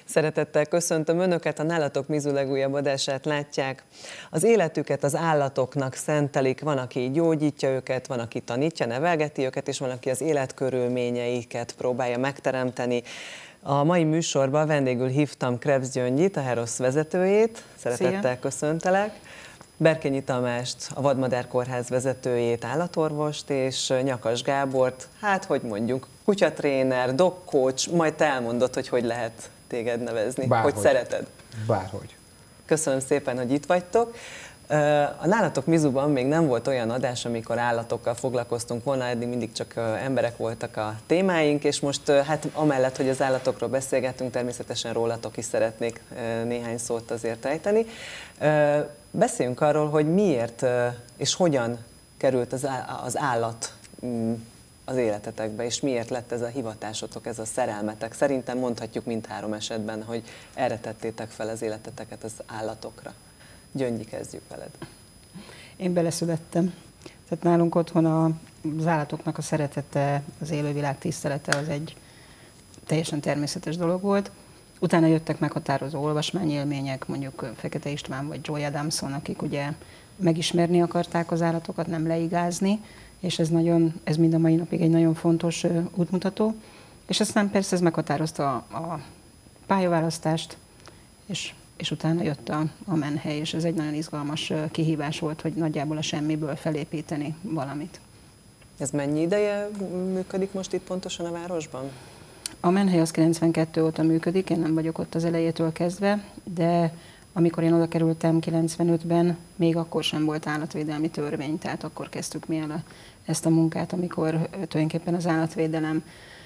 Szeretettel köszöntöm Önöket, a Nálatok Mizu legújabb adását látják. Az életüket az állatoknak szentelik, van, aki gyógyítja őket, van, aki tanítja, nevelgeti őket, és van, aki az életkörülményeiket próbálja megteremteni. A mai műsorban vendégül hívtam Krebs Gyöngyit, a Herosz vezetőjét. Szeretettel Szia. Köszöntelek. Berkenyi Tamást, a Vadmadár Kórház vezetőjét, állatorvost, és Nyakas Gábort, hát hogy mondjuk, kutyatréner, dog coach, majd te elmondod, hogy lehet téged nevezni, Bárhogy. hogy szereted. Bárhogy. Köszönöm szépen, hogy itt vagytok. A Nálatok Mizuban még nem volt olyan adás, amikor állatokkal foglalkoztunk volna, eddig mindig csak emberek voltak a témáink, és most hát amellett, hogy az állatokról beszélgetünk, természetesen rólatok is szeretnék néhány szót azért ejteni. Beszéljünk arról, hogy miért és hogyan került az állat az életetekbe, és miért lett ez a hivatásotok, ez a szerelmetek. Szerintem mondhatjuk mindhárom esetben, hogy erre tettétek fel az életeteket az állatokra. Gyöngyi, kezdjük veled. Én beleszülettem. Tehát nálunk otthon az állatoknak a szeretete, az élővilág tisztelete az egy teljesen természetes dolog volt. Utána jöttek meghatározó olvasmányélmények, mondjuk Fekete István vagy Joy Adamson, akik ugye megismerni akarták az állatokat, nem leigázni, és ez mind a mai napig egy nagyon fontos útmutató. És aztán persze ez meghatározta a pályaválasztást, és utána jött a menhely, és ez egy nagyon izgalmas kihívás volt, hogy nagyjából a semmiből felépíteni valamit. Ez mennyi ideje működik most itt pontosan a városban? A menhely az 92 óta működik, én nem vagyok ott az elejétől kezdve, de amikor én oda kerültem 95-ben, még akkor sem volt állatvédelmi törvény, tehát akkor kezdtük mi el ezt a munkát, amikor tulajdonképpen az állatvédelem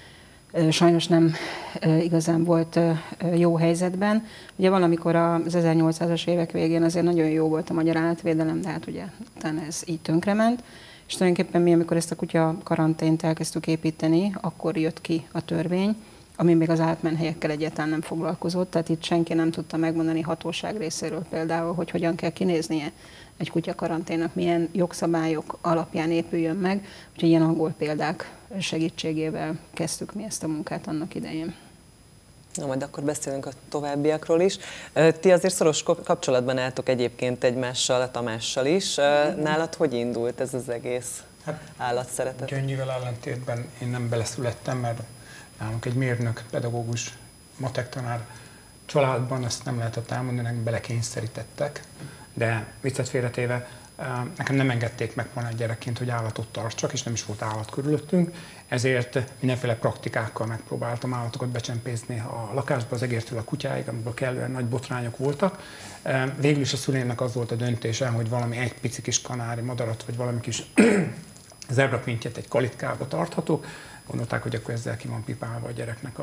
sajnos nem igazán volt jó helyzetben. Ugye valamikor az 1800-as évek végén azért nagyon jó volt a magyar állatvédelem, de hát ugye utána ez így tönkrement. És tulajdonképpen mi, amikor ezt a kutya karantént elkezdtük építeni, akkor jött ki a törvény, ami még az állatmenhelyekkel egyáltalán nem foglalkozott, tehát itt senki nem tudta megmondani hatóság részéről például, hogy hogyan kell kinéznie egy kutya karanténnak, milyen jogszabályok alapján épüljön meg, úgyhogy ilyen angol példák segítségével kezdtük mi ezt a munkát annak idején. Na, majd akkor beszélünk a továbbiakról is. Ti azért szoros kapcsolatban álltok egyébként egymással, a Tamással is. Nálad hogy indult ez az egész állatszeretet? Gyöngyivel ellentétben én nem beleszülettem, mert nálunk egy mérnök, pedagógus, matek tanár családban, azt nem lehetett elmondani, hogy belekényszerítettek, de viccet félretéve nekem nem engedték meg volna gyerekként, hogy állatot tartsak, és nem is volt állat körülöttünk, ezért mindenféle praktikákkal megpróbáltam állatokat becsempészni a lakásba, az egértől a kutyáig, amiből kellően nagy botrányok voltak. Végül is a szüleimnek az volt a döntése, hogy valami egy pici kis kanári madarat, vagy valami kis zebrapintyet egy kalitkába tarthatok. Gondolták, hogy akkor ezzel ki van pipálva a gyereknek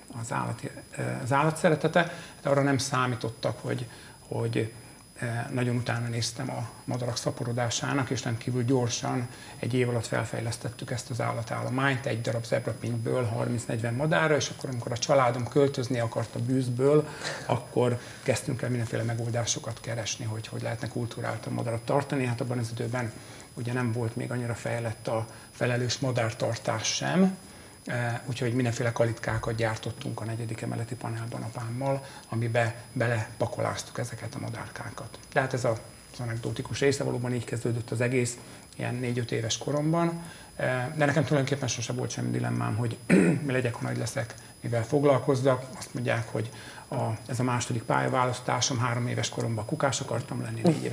az állatszeretete. Hát arra nem számítottak, hogy nagyon utána néztem a madarak szaporodásának, és rendkívül gyorsan egy év alatt felfejlesztettük ezt az állatállományt, egy darab zebrapintből 30-40 madárra, és akkor, amikor a családom költözni akart a bűzből, akkor kezdtünk el mindenféle megoldásokat keresni, hogy lehetne kultúráltan madarat tartani. Hát abban az időben ugye nem volt még annyira fejlett a felelős madártartás sem, úgyhogy mindenféle kalitkákat gyártottunk a 4. emeleti panelban apámmal, amibe belepakoláztuk ezeket a madárkákat. De hát ez az anekdotikus része, valóban így kezdődött az egész, ilyen 4-5 éves koromban. De nekem tulajdonképpen sose volt semmi dilemmám, hogy mi legyek, ha nagy leszek, mivel foglalkozzak. Azt mondják, hogy ez a második pályaválasztásom, 3 éves koromban kukás akartam lenni, 4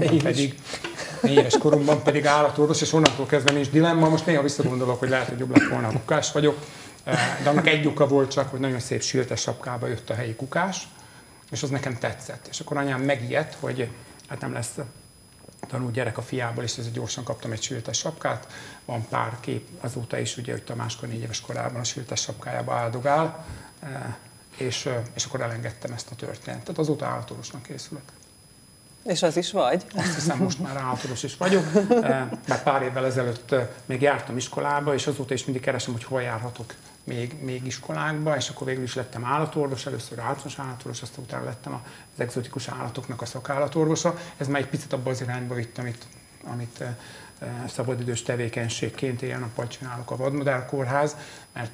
éves koromban pedig állatorvos, és onnantól kezdve nincs dilemma. Most néha visszagondolok, hogy lehet, hogy jobb lett volna, a kukás vagyok. De annak egy oka volt csak, hogy nagyon szép sültes sapkába jött a helyi kukás, és az nekem tetszett. És akkor anyám megijedt, hogy hát nem lesz tanult gyerek a fiából, és ezért gyorsan kaptam egy sültes sapkát. Van pár kép azóta is, ugye, hogy Tamáskor 4 éves korában a sültes sapkájába áldogál, és akkor elengedtem ezt a történetet. Tehát azóta állatorvosnak készülök. És az is vagy? Azt hiszem, most már állatorvos is vagyok, mert pár évvel ezelőtt még jártam iskolába, és azóta is mindig keresem, hogy hol járhatok még iskolákba, és akkor végül is lettem állatorvos, először általános állatorvos, aztán utána lettem az egzotikus állatoknak a szakállatorvosa. Ez már egy picit abba az irányba vitt, amit szabadidős tevékenységként éjjel-nappal csinálok a Vadmadár Kórház, mert a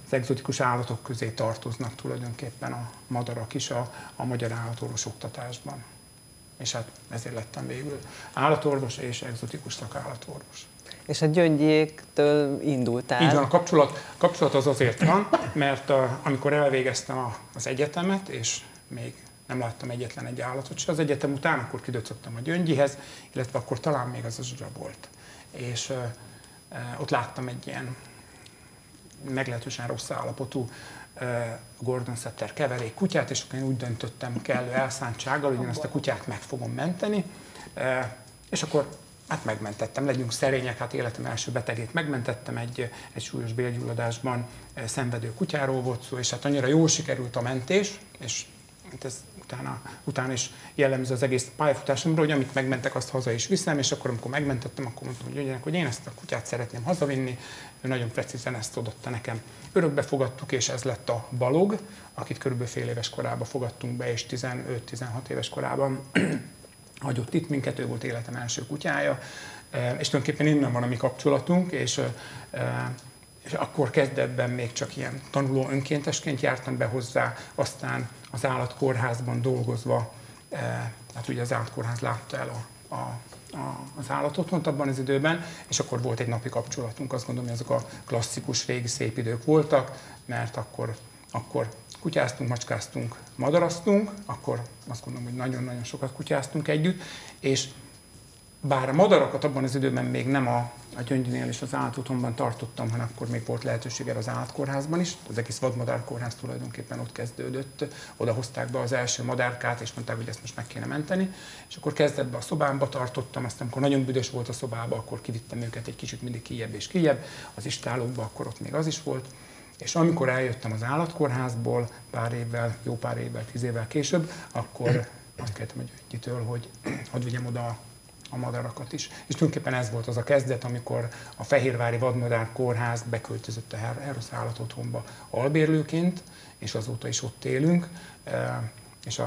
egzotikus állatok közé tartoznak tulajdonképpen a madarak is a magyar állatorvos oktatásban. És hát ezért lettem végül állatorvos és egzotikus szakállatorvos. És a Gyöngyiéktől indultál? Így van, a kapcsolat az azért van, mert amikor elvégeztem az egyetemet, és még nem láttam egyetlen egy állatot se az egyetem után, akkor kidöcögtem a Gyöngyihez, illetve akkor talán még az a Zsuzsa volt. És ott láttam egy ilyen meglehetősen rossz állapotú Gordon Setter keverék kutyát, és akkor én úgy döntöttem kellő elszántsággal, hogy én ezt a kutyát meg fogom menteni, és akkor hát megmentettem, legyünk szerények, hát életem első betegét megmentettem, egy súlyos bélgyulladásban szenvedő kutyáról volt szó, és hát annyira jól sikerült a mentés, és ez utána is jellemző az egész pályafutásomról, hogy amit megmentek, azt haza is viszem, és akkor, amikor megmentettem, akkor mondtam, hogy én ezt a kutyát szeretném hazavinni, ő nagyon precízen ezt adotta nekem. Örökbe fogadtuk, és ez lett a Balog, akit körülbelül fél éves korában fogadtunk be, és 15-16 éves korában hagyott itt minket, ő volt életem első kutyája, és tulajdonképpen innen van a mi kapcsolatunk, és akkor kezdetben még csak ilyen tanuló önkéntesként jártam be hozzá, aztán az állatkórházban dolgozva, hát ugye az állatkórház látta el az állatotthont abban az időben, és akkor volt egy napi kapcsolatunk, azt gondolom, hogy azok a klasszikus régi szép idők voltak, mert akkor kutyáztunk, macskáztunk, madaraztunk, akkor azt gondolom, hogy nagyon-nagyon sokat kutyáztunk együtt, és bár a madarakat abban az időben még nem a Gyöngyinél és az állatotthonban tartottam, hanem akkor még volt lehetőség erre az állatkórházban is. Az egész vadmadárkórház tulajdonképpen ott kezdődött. Oda hozták be az első madárkát, és mondták, hogy ezt most meg kéne menteni. És akkor kezdetben a szobámba tartottam, aztán amikor nagyon büdös volt a szobába, akkor kivittem őket egy kicsit mindig kijebb és kijebb. Az istálókba akkor ott még az is volt. És amikor eljöttem az állatkórházból jó pár évvel, 10 évvel később, akkor azt kértem a Gyöngyitől, hogy hadd vigyem oda a madarakat is. És tulajdonképpen ez volt az a kezdet, amikor a Fehérvári Vadmadár Kórház beköltözött a Herosz Állatotthonba albérlőként, és azóta is ott élünk, és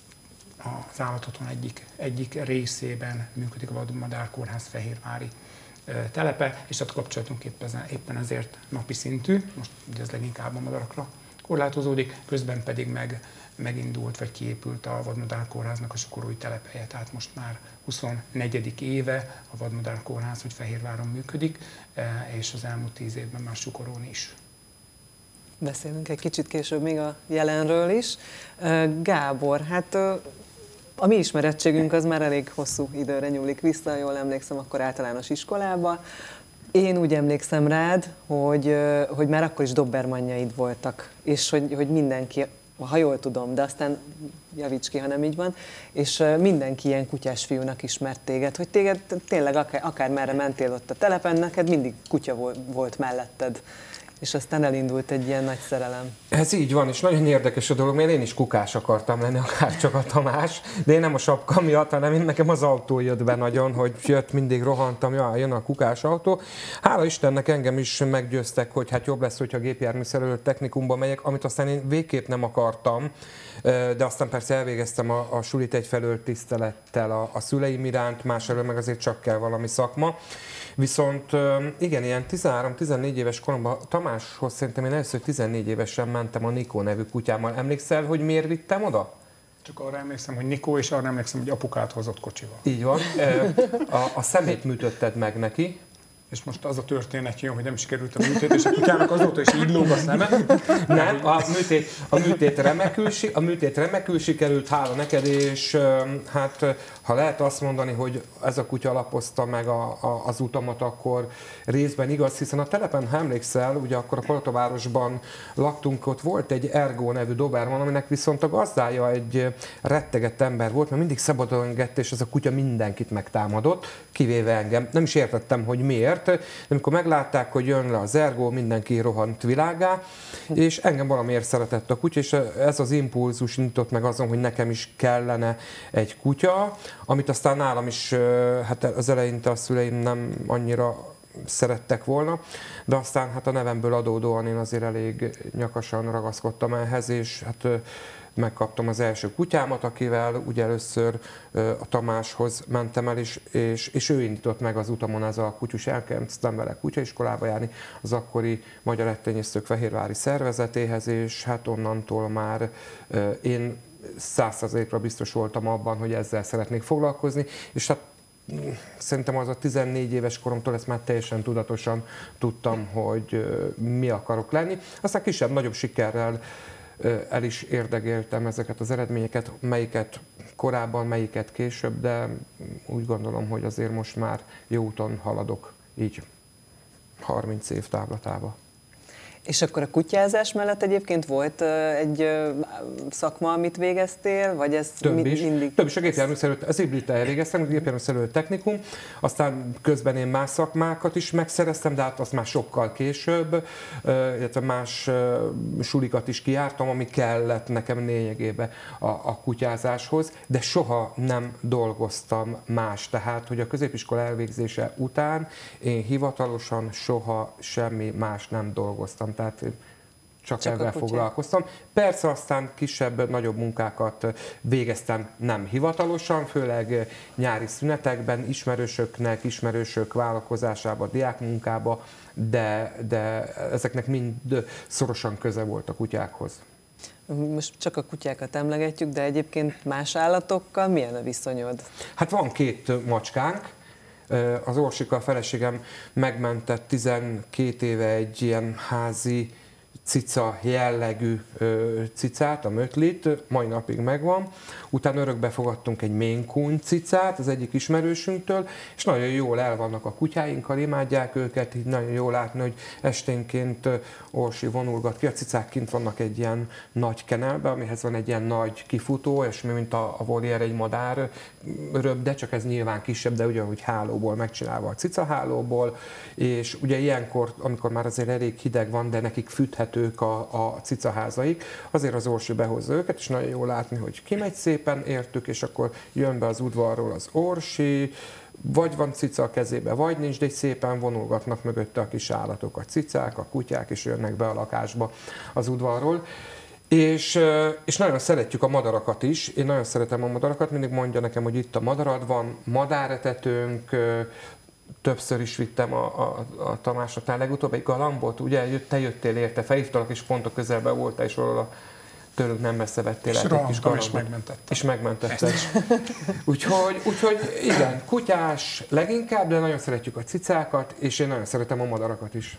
az állatotthon egyik részében működik a Vadmadár Kórház Fehérvári telepe, és a kapcsolatunk éppen ezért napi szintű, most ugye ez leginkább a madarakra korlátozódik, közben pedig megindult, vagy kiépült a Vadmadár Kórháznak a Sokorói telephelye, tehát most már 24. éve a Vadmadár Kórház, hogy Fehérváron működik, és az elmúlt 10 évben már Sokorón is. Beszélünk egy kicsit később még a jelenről is. Gábor, hát a mi ismerettségünk az már elég hosszú időre nyúlik vissza, jól emlékszem, akkor általános iskolába. Én úgy emlékszem rád, hogy már akkor is dobbermannyaid voltak, és hogy mindenki, ha jól tudom, de aztán javíts ki, ha nem így van, és mindenki ilyen kutyás fiúnak ismert téged, hogy téged tényleg akármerre mentél ott a telepen, neked mindig kutya volt melletted. És aztán elindult egy ilyen nagy szerelem. Ez így van, és nagyon érdekes a dolog, mert én is kukás akartam lenni, akár csak a Tamás, de én nem a sapka miatt, hanem nekem az autó jött be nagyon, hogy jött, mindig rohantam, jön a kukás autó. Hála Istennek engem is meggyőztek, hogy hát jobb lesz, hogyha gépjárműszerelő technikumba megyek, amit aztán én végképp nem akartam, de aztán persze elvégeztem a sulit egyfelől tisztelettel a szüleim iránt, másfelől meg azért csak kell valami szakma. Viszont igen, ilyen 13-14 éves koromban Tamáshoz szerintem én először 14 évesen mentem a Nikó nevű kutyámmal. Emlékszel, hogy miért vittem oda? Csak arra emlékszem, hogy Nikó, és arra emlékszem, hogy apukát hozott kocsival. Így van. A szemét műtötted meg neki. És most az a történet jön, hogy nem sikerült a műtét, és a kutyának azóta is így lóg a szeme. Nem, a műtét remekül sikerült, hála neked, és hát ha lehet azt mondani, hogy ez a kutya alapozta meg az utamat, akkor részben igaz, hiszen a telepen, ha emlékszel, ugye akkor a Palottavárosban laktunk, ott volt egy Ergo nevű doberman, aminek viszont a gazdája egy rettegett ember volt, mert mindig szabadon engedte, és ez a kutya mindenkit megtámadott, kivéve engem. Nem is értettem, hogy miért. De amikor meglátták, hogy jön le az Ergo, mindenki rohant világá, és engem valamiért szeretett a kutya, és ez az impulzus nyitott meg azon, hogy nekem is kellene egy kutya, amit aztán nálam is, hát az eleinte a szüleim nem annyira szerettek volna, de aztán hát a nevemből adódóan én azért elég nyakasan ragaszkodtam ehhez, és hát megkaptam az első kutyámat, akivel ugye először a Tamáshoz mentem el, és ő indított meg az utamon ez a kutyus, elkezdtem vele kutyaiskolába járni az akkori Magyar Ettényésztők Fehérvári szervezetéhez, és hát onnantól már én 100%-ra biztos voltam abban, hogy ezzel szeretnék foglalkozni, és hát szerintem az a 14 éves koromtól ezt már teljesen tudatosan tudtam, hogy mi akarok lenni. Aztán kisebb-nagyobb sikerrel el is érdegéltem ezeket az eredményeket, melyiket korábban, melyiket később, de úgy gondolom, hogy azért most már jó úton haladok így 30 év távlatába. És akkor a kutyázás mellett egyébként volt egy szakma, amit végeztél, vagy ez Több is. mindig? Több is a gépjárműszerelő, az hibridit elvégeztem, a gépjárműszerelő technikum, aztán közben én más szakmákat is megszereztem, de hát azt már sokkal később, illetve más sulikat is kijártam, ami kellett nekem lényegében a kutyázáshoz, de soha nem dolgoztam más. Tehát, hogy a középiskola elvégzése után én hivatalosan soha semmi más nem dolgoztam. Tehát csak ezzel foglalkoztam. Persze aztán kisebb, nagyobb munkákat végeztem nem hivatalosan, főleg nyári szünetekben, ismerősök vállalkozásába, diákmunkába, de ezeknek mind szorosan köze volt a kutyákhoz. Most csak a kutyákat emlegetjük, de egyébként más állatokkal milyen a viszonyod? Hát van 2 macskánk. Az Orsika, a feleségem megmentett 12 éve egy ilyen házi cica jellegű cicát, a Mötlit, mai napig megvan. Utána örökbe fogadtunk egy Maine Coon cicát az egyik ismerősünktől, és nagyon jól el vannak a kutyáinkkal, imádják őket, így nagyon jól látni, hogy esténként Orsi vonulgat ki. A cicák kint vannak egy ilyen nagy kenelbe, amihez van egy ilyen nagy kifutó, és mint a voliér egy madár röbb, de csak ez nyilván kisebb, de ugyanúgy hálóból megcsinálva, a cicahálóból, és ugye ilyenkor, amikor már azért elég hideg van, de nekik fűthetők a cicaházaik, azért az Orsi behozza őket, és nagyon jól látni, hogy kimegy szépen értük, és akkor jön be az udvarról az Orsi, vagy van cica a kezébe, vagy nincs, de szépen vonulgatnak mögötte a kis állatok, a cicák, a kutyák, és jönnek be a lakásba az udvarról. És nagyon szeretjük a madarakat is, én nagyon szeretem a madarakat, mindig mondja nekem, hogy itt a madarad van, madáretetőnk, többször is vittem a Tamásoknál, legutóbb egy galambot, ugye te jöttél érte, felhívtalak, és pont a közelben voltál, és valahol tőlük nem messze vettél át egy kis galambot. És megmentetted. Úgyhogy igen, kutyás leginkább, de nagyon szeretjük a cicákat, és én nagyon szeretem a madarakat is.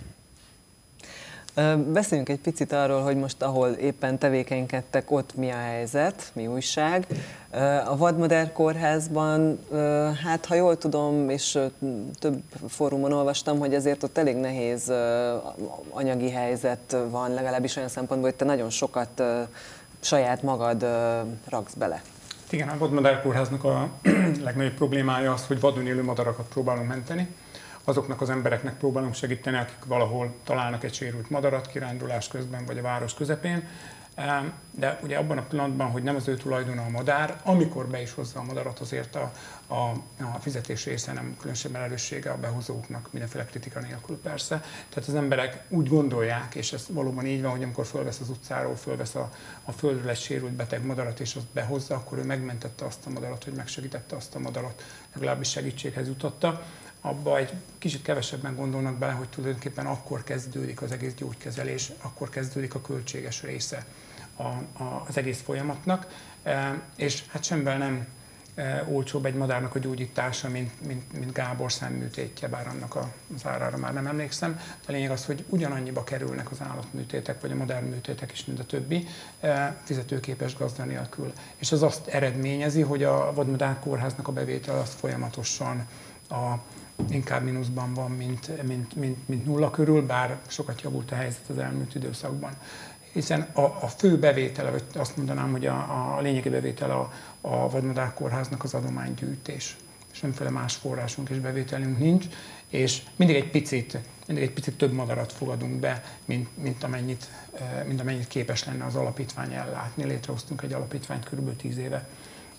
Beszéljünk egy picit arról, hogy most ahol éppen tevékenykedtek, ott mi a helyzet, mi újság. A Vadmodern Kórházban, hát ha jól tudom, és több fórumon olvastam, hogy azért ott elég nehéz anyagi helyzet van, legalábbis olyan szempontból, hogy te nagyon sokat saját magad raksz bele. Igen, a Vadmodern Kórháznak a legnagyobb problémája az, hogy vadon élő madarakat próbálunk menteni. Azoknak az embereknek próbálunk segíteni, akik valahol találnak egy sérült madarat kirándulás közben, vagy a város közepén. De ugye abban a pillanatban, hogy nem az ő tulajdona a madár, amikor be is hozza a madarat, azért a fizetés része nem különösebben erőssége a behozóknak, mindenféle kritika nélkül persze. Tehát az emberek úgy gondolják, és ez valóban így van, hogy amikor fölvesz az utcáról, fölvesz a földről egy sérült beteg madarat, és azt behozza, akkor ő megmentette azt a madarat, hogy megsegítette azt a madarat, legalábbis segítséghez jutotta. Abba egy kicsit kevesebben gondolnak bele, hogy tulajdonképpen akkor kezdődik az egész gyógykezelés, akkor kezdődik a költséges része az egész folyamatnak, és hát semmivel nem olcsóbb egy madárnak a gyógyítása, mint Gábor szemműtétje, bár annak az árára már nem emlékszem. A lényeg az, hogy ugyanannyiba kerülnek az állatműtétek, vagy a madárműtétek is, mint a többi, fizetőképes gazda nélkül. És az azt eredményezi, hogy a Vadmodern Kórháznak a bevétel az folyamatosan inkább mínuszban van, mint nulla körül, bár sokat javult a helyzet az elmúlt időszakban. Hiszen a fő bevétele, vagy azt mondanám, hogy a lényegi bevétele a Vadmodern Kórháznak az adománygyűjtés. Semmiféle más forrásunk és bevételünk nincs, és mindig egy picit több madarat fogadunk be, mint amennyit képes lenne az alapítvány ellátni. Létrehoztunk egy alapítványt kb. 10 éve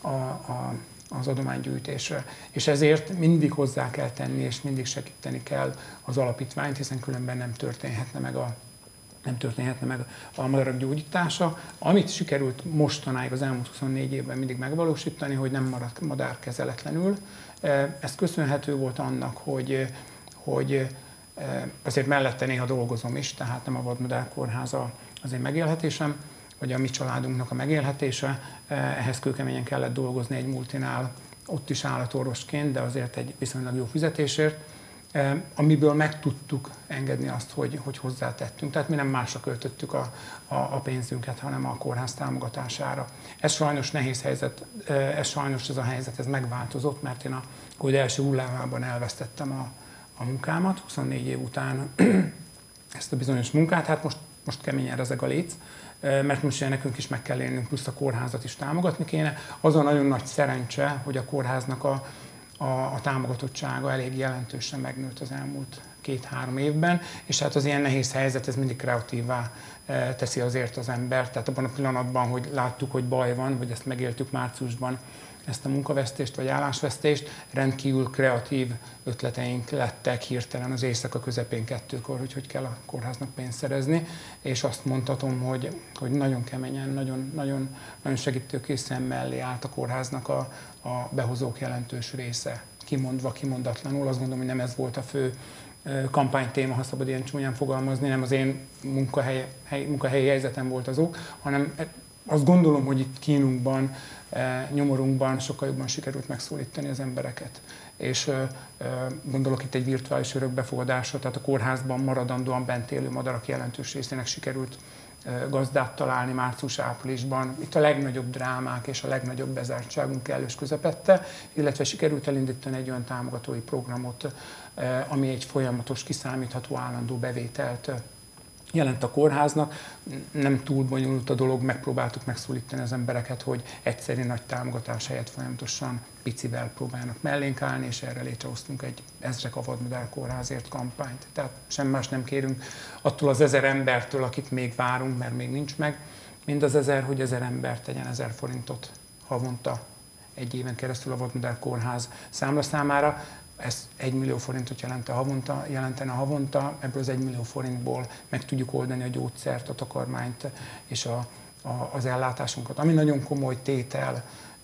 az adománygyűjtésre. És ezért mindig hozzá kell tenni, és mindig segíteni kell az alapítványt, hiszen különben nem történhetne meg nem történhetne meg a madarak gyógyítása. Amit sikerült mostanáig az elmúlt 24 évben mindig megvalósítani, hogy nem maradt madár kezeletlenül. Ez köszönhető volt annak, hogy azért mellette néha dolgozom is, tehát nem a Vadmadár Kórháza az én megélhetésem, vagy a mi családunknak a megélhetése. Ehhez kőkeményen kellett dolgozni egy multinál, ott is állatorvosként, de azért egy viszonylag jó fizetésért, amiből meg tudtuk engedni azt, hogy hozzátettünk. Tehát mi nem másra költöttük a pénzünket, hanem a kórház támogatására. Ez sajnos nehéz helyzet, ez a helyzet megváltozott, mert én a COVID első hullámában elvesztettem a munkámat, 24 év után ezt a bizonyos munkát, hát most keményen rezeg a léc, mert most nekünk is meg kell élnünk, plusz a kórházat is támogatni kéne. Az a nagyon nagy szerencse, hogy a kórháznak a támogatottsága elég jelentősen megnőtt az elmúlt 2-3 évben, és hát az ilyen nehéz helyzet, ez mindig kreatívvá teszi azért az embert. Tehát abban a pillanatban, hogy láttuk, hogy baj van, vagy ezt megéltük márciusban, ezt a munkavesztést vagy állásvesztést, rendkívül kreatív ötleteink lettek hirtelen az éjszaka közepén 2-kor, hogy kell a kórháznak pénzt szerezni, és azt mondhatom, hogy nagyon keményen, nagyon segítőkész szemmel állt a kórháznak a behozók jelentős része. Kimondva, kimondatlanul, azt gondolom, hogy nem ez volt a fő kampánytéma, ha szabad ilyen csúnyán fogalmazni, nem az én munkahelyi helyzetem volt az ok, hanem azt gondolom, hogy itt kínunkban, nyomorunkban sokkal jobban sikerült megszólítani az embereket. És gondolok itt egy virtuális örökbefogadásra, tehát a kórházban maradandóan bent élő madarak jelentős részének sikerült gazdát találni március-áprilisban. Itt a legnagyobb drámák és a legnagyobb bezártságunk kellős közepette, illetve sikerült elindítani egy olyan támogatói programot, ami egy folyamatos, kiszámítható állandó bevételt jelent a kórháznak. Nem túl bonyolult a dolog, megpróbáltuk megszólítani az embereket, hogy egyszerű nagy támogatás helyett folyamatosan picivel próbálnak mellénk állni, és erre létrehoztunk egy Ezrek a Vadmadár Kórházért kampányt. Tehát sem más nem kérünk attól az 1000 embertől, akit még várunk, mert még nincs meg, mind az 1000, hogy 1000 ember tegyen 1000 forintot havonta, egy éven keresztül a Vadmadár Kórház számlaszámára. Ez 1 millió forintot jelentene havonta, ebből az 1 millió forintból meg tudjuk oldani a gyógyszert, a takarmányt és az ellátásunkat. Ami nagyon komoly tétel,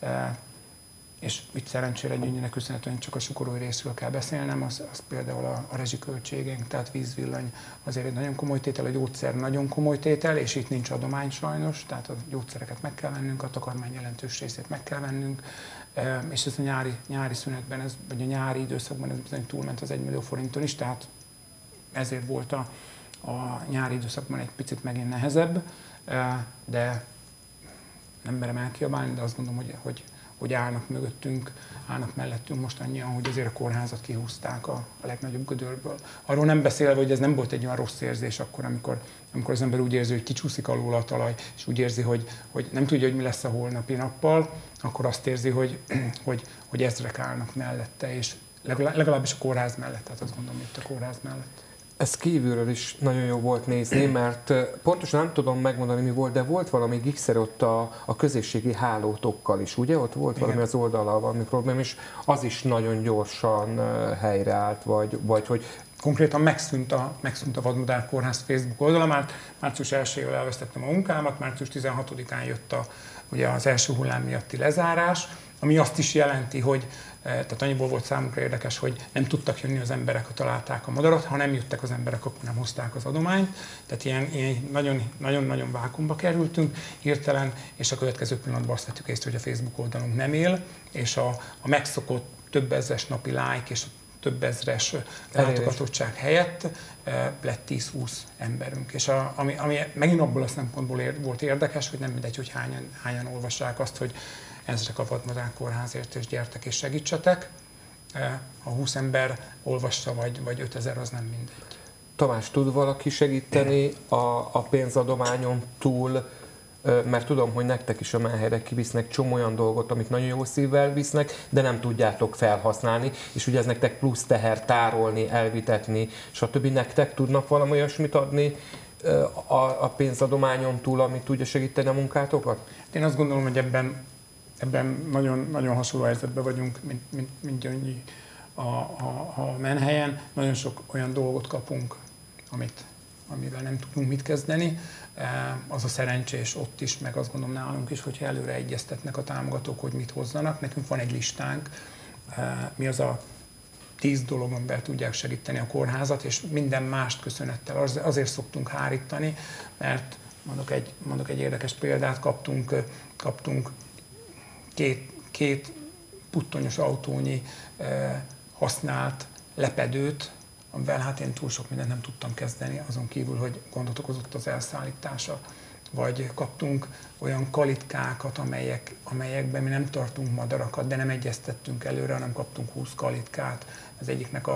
és itt szerencsére Gyöngyinek köszönhetően csak a Sukorói részről kell beszélnem, az például a rezsiköltségünk, tehát víz-villany azért egy nagyon komoly tétel, a gyógyszer nagyon komoly tétel, és itt nincs adomány sajnos, tehát a gyógyszereket meg kell vennünk, a takarmány jelentős részét meg kell vennünk, és ez a nyári szünetben, vagy a nyári időszakban ez bizony túlment az 1 millió forinton is, tehát ezért volt a nyári időszakban egy picit megint nehezebb, de nem merem elkiabálni, de azt gondolom, hogy állnak mögöttünk, állnak mellettünk most annyian, hogy azért a kórházat kihúzták a legnagyobb gödörből. Arról nem beszélve, hogy ez nem volt egy olyan rossz érzés akkor, amikor az ember úgy érzi, hogy kicsúszik alul a talaj, és úgy érzi, hogy nem tudja, hogy mi lesz a holnapi nappal, akkor azt érzi, hogy ezrek állnak mellette, és legalábbis a kórház mellett, tehát azt gondolom, itt a kórház mellett. Ez kívülről is nagyon jó volt nézni, mert pontosan nem tudom megmondani, mi volt, de volt valami gigszer ott a közösségi hálótokkal is, ugye? Ott volt valami az oldalal valami probléma, és az is nagyon gyorsan helyreállt, vagy hogy... Konkrétan megszűnt a Vadmadár Kórház Facebook oldala, március 1-ével elvesztettem a munkámat, március 16-án jött ugye az első hullám miatti lezárás, ami azt is jelenti, hogy tehát annyiból volt számunkra érdekes, hogy nem tudtak jönni az emberek, ha találták a madarat, ha nem jöttek az emberek, akkor nem hozták az adományt. Tehát ilyen nagyon-nagyon vákumba kerültünk hirtelen, és a következő pillanatban azt vettük észre, hogy a Facebook oldalunk nem él, és a megszokott több ezres napi like és a több ezres látogatottság helyett lett 10-20 emberünk. És ami megint abból a szempontból volt érdekes, hogy nem mindegy, hogy hányan olvassák azt, hogy Ezrek a Vadmadár Kórházért, és gyertek és segítsetek. Ha 20 ember olvassa, vagy 5000, az nem mindegy. Tamás, tud valaki segíteni a pénzadományon túl, mert tudom, hogy nektek is a menhelyre kivisznek csomó olyan dolgot, amit nagyon jó szívvel visznek, de nem tudjátok felhasználni, és ugye ez nektek plusz teher tárolni, elvitetni, stb. Nektek tudnak valami olyasmit adni a pénzadományon túl, amit tudja segíteni a munkátokat? Én azt gondolom, hogy ebben nagyon, nagyon hasonló helyzetben vagyunk, mint Gyöngyi a menhelyen. Nagyon sok olyan dolgot kapunk, amit amivel nem tudunk mit kezdeni. Az a szerencsés ott is, meg azt gondolom nálunk is, hogyha előre egyeztetnek a támogatók, hogy mit hozzanak. Nekünk van egy listánk, mi az a 10 dolog, amivel tudják segíteni a kórházat, és minden mást köszönettel azért szoktunk hárítani, mert mondok egy érdekes példát, kaptunk két puttonyos autónyi használt lepedőt, amivel hát én túl sok mindent nem tudtam kezdeni, azon kívül, hogy gondot okozott az elszállítása. Vagy kaptunk olyan kalitkákat, amelyekben mi nem tartunk madarakat, de nem egyeztettünk előre, hanem kaptunk 20 kalitkát. Az egyiknek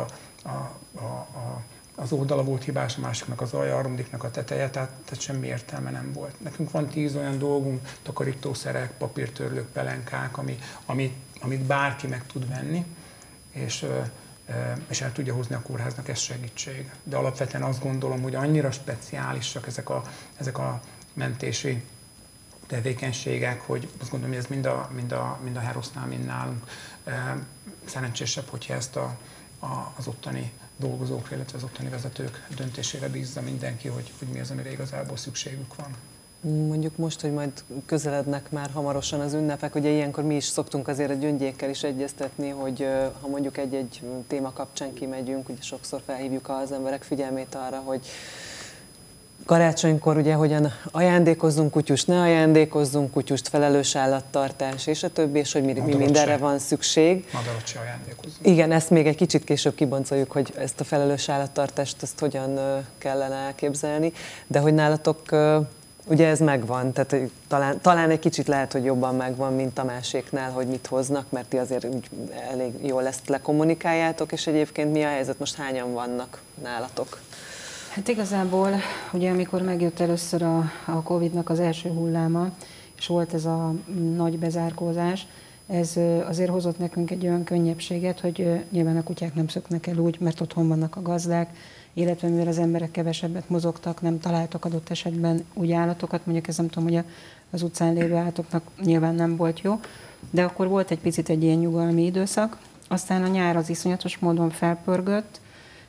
az oldala volt hibás, a másiknak az alja, a harmadiknak a teteje, tehát semmi értelme nem volt. Nekünk van 10 olyan dolgunk, takarítószerek, papírtörlők, pelenkák, amit bárki meg tud venni, és el tudja hozni a kórháznak, ez segítség. De alapvetően azt gondolom, hogy annyira speciálisak ezek a mentési tevékenységek, hogy azt gondolom, hogy ez mind a Herosznál, mind nálunk szerencsésebb, hogyha ezt az ottani dolgozókra, illetve az ottani vezetők döntésére bízza mindenki, hogy mi az, amire igazából szükségük van. Mondjuk most, hogy majd közelednek már hamarosan az ünnepek, ugye ilyenkor mi is szoktunk azért a Gyöngyékkel is egyeztetni, hogy ha mondjuk egy téma kapcsán kimegyünk, ugye sokszor felhívjuk az emberek figyelmét arra, hogy karácsonykor ugye hogyan ajándékozzunk kutyust, ne ajándékozzunk kutyust, felelős állattartás és a többi, és hogy mi mindenre van szükség. Madarat se ajándékozzunk. Igen, ezt még egy kicsit később kiboncoljuk, hogy ezt a felelős állattartást ezt hogyan kellene elképzelni, de hogy nálatok ugye ez megvan, tehát talán egy kicsit lehet, hogy jobban megvan, mint a másiknál, hogy mit hoznak, mert ti azért elég jól ezt lekommunikáljátok, és egyébként mi a helyzet, most hányan vannak nálatok? Hát igazából, ugye amikor megjött először a Covid-nak az első hulláma, és volt ez a nagy bezárkózás, ez azért hozott nekünk egy olyan könnyebbséget, hogy nyilván a kutyák nem szöknek el úgy, mert otthon vannak a gazdák, illetve mivel az emberek kevesebbet mozogtak, nem találtak adott esetben úgy állatokat, mondjuk ez nem tudom, hogy az utcán lévő állatoknak nyilván nem volt jó, de akkor volt egy picit egy ilyen nyugalmi időszak, aztán a nyár az iszonyatos módon felpörgött,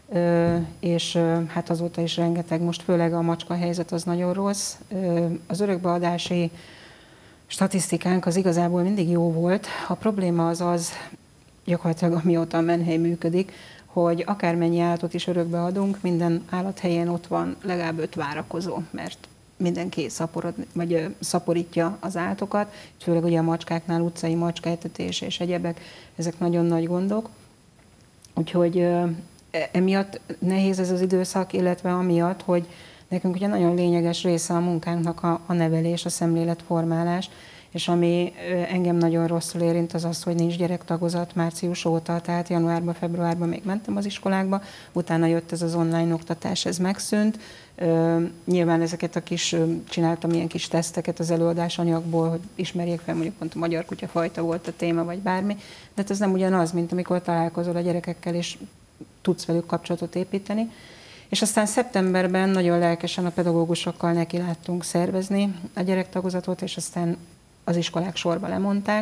és hát azóta is rengeteg, most főleg a macska helyzet az nagyon rossz. Az örökbeadási statisztikánk az igazából mindig jó volt. A probléma az gyakorlatilag amióta a menhely működik, hogy akármennyi állatot is örökbe adunk, minden állathelyén ott van legalább 5 várakozó, mert mindenki szaporítja az állatokat, főleg ugye a macskáknál utcai macskáetetés és egyebek, ezek nagyon nagy gondok. Úgyhogy emiatt nehéz ez az időszak, illetve amiatt, hogy nekünk ugye nagyon lényeges része a munkánknak a nevelés, a szemléletformálás, és ami engem nagyon rosszul érint, az az, hogy nincs gyerektagozat március óta, tehát januárban, februárban még mentem az iskolákba, utána jött ez az online oktatás, ez megszűnt. Nyilván ezeket csináltam ilyen kis teszteket az előadásanyagból, hogy ismerjék fel, mondjuk pont a magyar kutyafajta volt a téma, vagy bármi, de ez nem ugyanaz, mint amikor találkozol a gyerekekkel, és tudsz velük kapcsolatot építeni. És aztán szeptemberben nagyon lelkesen a pedagógusokkal neki láttunk szervezni a gyerektagozatot, és aztán az iskolák sorba lemondták.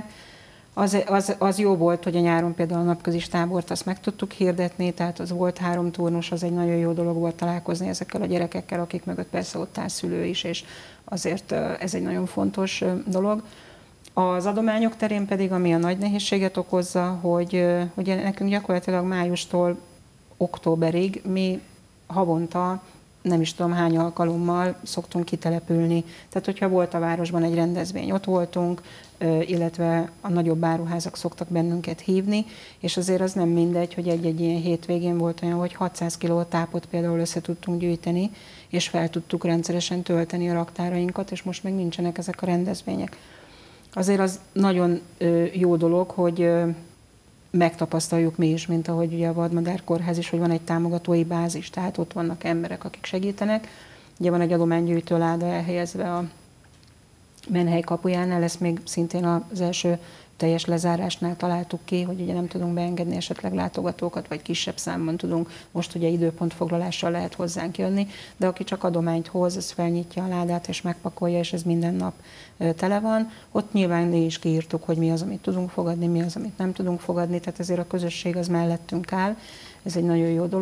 Az jó volt, hogy a nyáron például a napközis tábort azt meg tudtuk hirdetni, tehát az volt 3 turnus, az egy nagyon jó dolog volt találkozni ezekkel a gyerekekkel, akik mögött persze ott áll szülő is, és azért ez egy nagyon fontos dolog. Az adományok terén pedig, ami a nagy nehézséget okozza, hogy ugye nekünk gyakorlatilag májustól októberig mi havonta nem is tudom hány alkalommal szoktunk kitelepülni. Tehát, hogyha volt a városban egy rendezvény, ott voltunk, illetve a nagyobb áruházak szoktak bennünket hívni, és azért az nem mindegy, hogy egy-egy ilyen hétvégén volt olyan, hogy 600 kiló tápot például össze tudtunk gyűjteni, és fel tudtuk rendszeresen tölteni a raktárainkat, és most meg nincsenek ezek a rendezvények. Azért az nagyon jó dolog, hogy megtapasztaljuk mi is, mint ahogy ugye a Vadmadár Kórház is, hogy van egy támogatói bázis, tehát ott vannak emberek, akik segítenek. Ugye van egy adománygyűjtő láda elhelyezve a menhely kapujánál, ezt még szintén az első teljes lezárásnál találtuk ki, hogy ugye nem tudunk beengedni esetleg látogatókat, vagy kisebb számban tudunk. Most ugye időpontfoglalással lehet hozzánk jönni, de aki csak adományt hoz, az felnyitja a ládát és megpakolja, és ez minden nap tele van. Ott nyilván mi is kiírtuk, hogy mi az, amit tudunk fogadni, mi az, amit nem tudunk fogadni, tehát ezért a közösség az mellettünk áll. Ez egy nagyon jó dolog.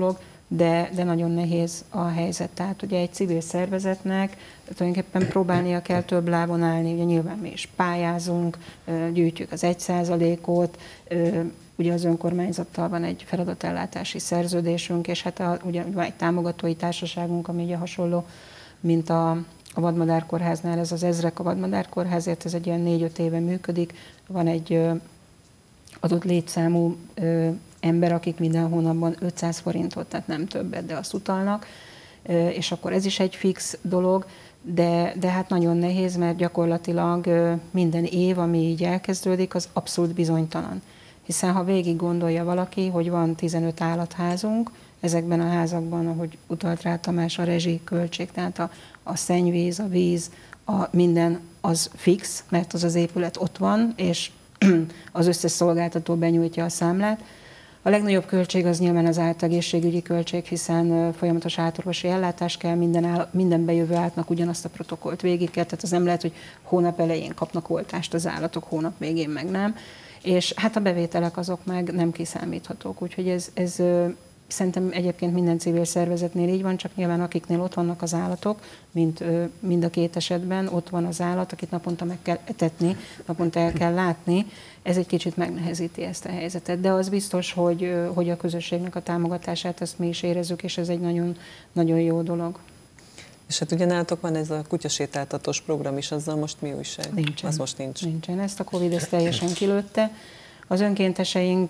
de nagyon nehéz a helyzet. Tehát ugye egy civil szervezetnek tulajdonképpen próbálnia kell több lábon állni, ugye nyilván mi is pályázunk, gyűjtjük az 1%-ot, ugye az önkormányzattal van egy feladatellátási szerződésünk, és hát ugye van egy támogatói társaságunk, ami ugye hasonló, mint a Vadmadárkórháznál, ez az Ezrek a Vadmadárkórházért, ez egy ilyen 4-5 éve működik, van egy adott létszámú ember, akik minden hónapban 500 forintot, tehát nem többet, de azt utalnak, és akkor ez is egy fix dolog, de hát nagyon nehéz, mert gyakorlatilag minden év, ami így elkezdődik, az abszolút bizonytalan. Hiszen ha végig gondolja valaki, hogy van 15 állatházunk, ezekben a házakban, ahogy utalt rá Tamás, a rezsiköltség, tehát a szennyvíz, a víz, minden az fix, mert az az épület ott van, és az összes szolgáltató benyújtja a számlát. A legnagyobb költség az nyilván az átegészségügyi költség, hiszen folyamatos átorvosi ellátás kell, minden bejövő állatnak ugyanazt a protokollt végig kell, tehát az nem lehet, hogy hónap elején kapnak oltást az állatok, hónap végén meg nem. És hát a bevételek azok meg nem kiszámíthatók, úgyhogy ez szerintem egyébként minden civil szervezetnél így van, csak nyilván akiknél ott vannak az állatok, mint mind a két esetben, ott van az állat, akit naponta meg kell etetni, naponta el kell látni, ez egy kicsit megnehezíti ezt a helyzetet. De az biztos, hogy a közösségnek a támogatását ezt mi is érezzük, és ez egy nagyon, nagyon jó dolog. És hát ugye nálatok van ez a kutyasétáltatós program is, azzal most mi újság? Nincsen. Az most nincs. Nincsen. Ezt a Covid ezt teljesen kilőtte. Az önkénteseink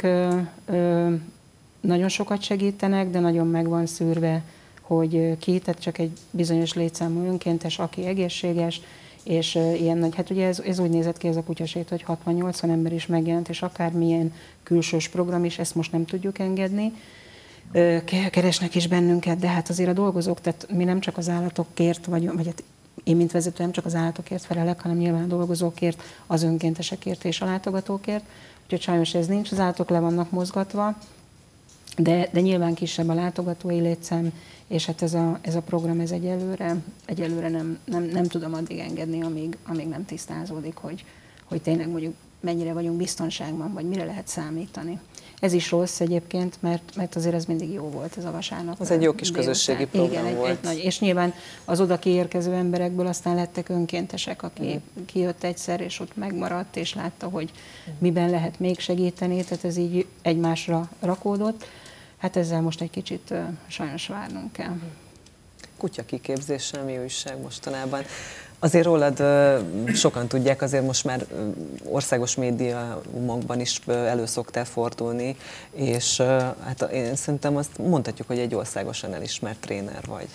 nagyon sokat segítenek, de nagyon meg van szűrve, hogy ki, tehát csak egy bizonyos létszámú önkéntes, aki egészséges, és ilyen nagy, hát ugye ez úgy nézett ki ez a kutyasét, hogy 60-80 ember is megjelent, és akármilyen külsős program is, ezt most nem tudjuk engedni. Keresnek is bennünket, de hát azért a dolgozók, tehát mi nem csak az állatokért vagyunk, vagy hát én, mint vezető, nem csak az állatokért felelek, hanem nyilván a dolgozókért, az önkéntesekért és a látogatókért. Úgyhogy sajnos ez nincs, az állatok le vannak mozgatva, de nyilván kisebb a látogatói létszám, és hát ez a program ez egyelőre nem tudom addig engedni, amíg nem tisztázódik, hogy tényleg mondjuk mennyire vagyunk biztonságban, vagy mire lehet számítani. Ez is rossz egyébként, mert azért ez mindig jó volt, ez a vasárnap. Ez egy jó kis közösségi program igen, volt. egy nagy, és nyilván az oda kiérkező emberekből aztán lettek önkéntesek, aki kijött egyszer, és ott megmaradt, és látta, hogy miben lehet még segíteni, tehát ez így egymásra rakódott. Hát ezzel most egy kicsit sajnos várnunk kell. Kutyakiképzéssel mi újság mostanában? Azért rólad sokan tudják, azért most már országos médiumokban is elő szoktál fordulni, és hát én szerintem azt mondhatjuk, hogy egy országosan elismert tréner vagy.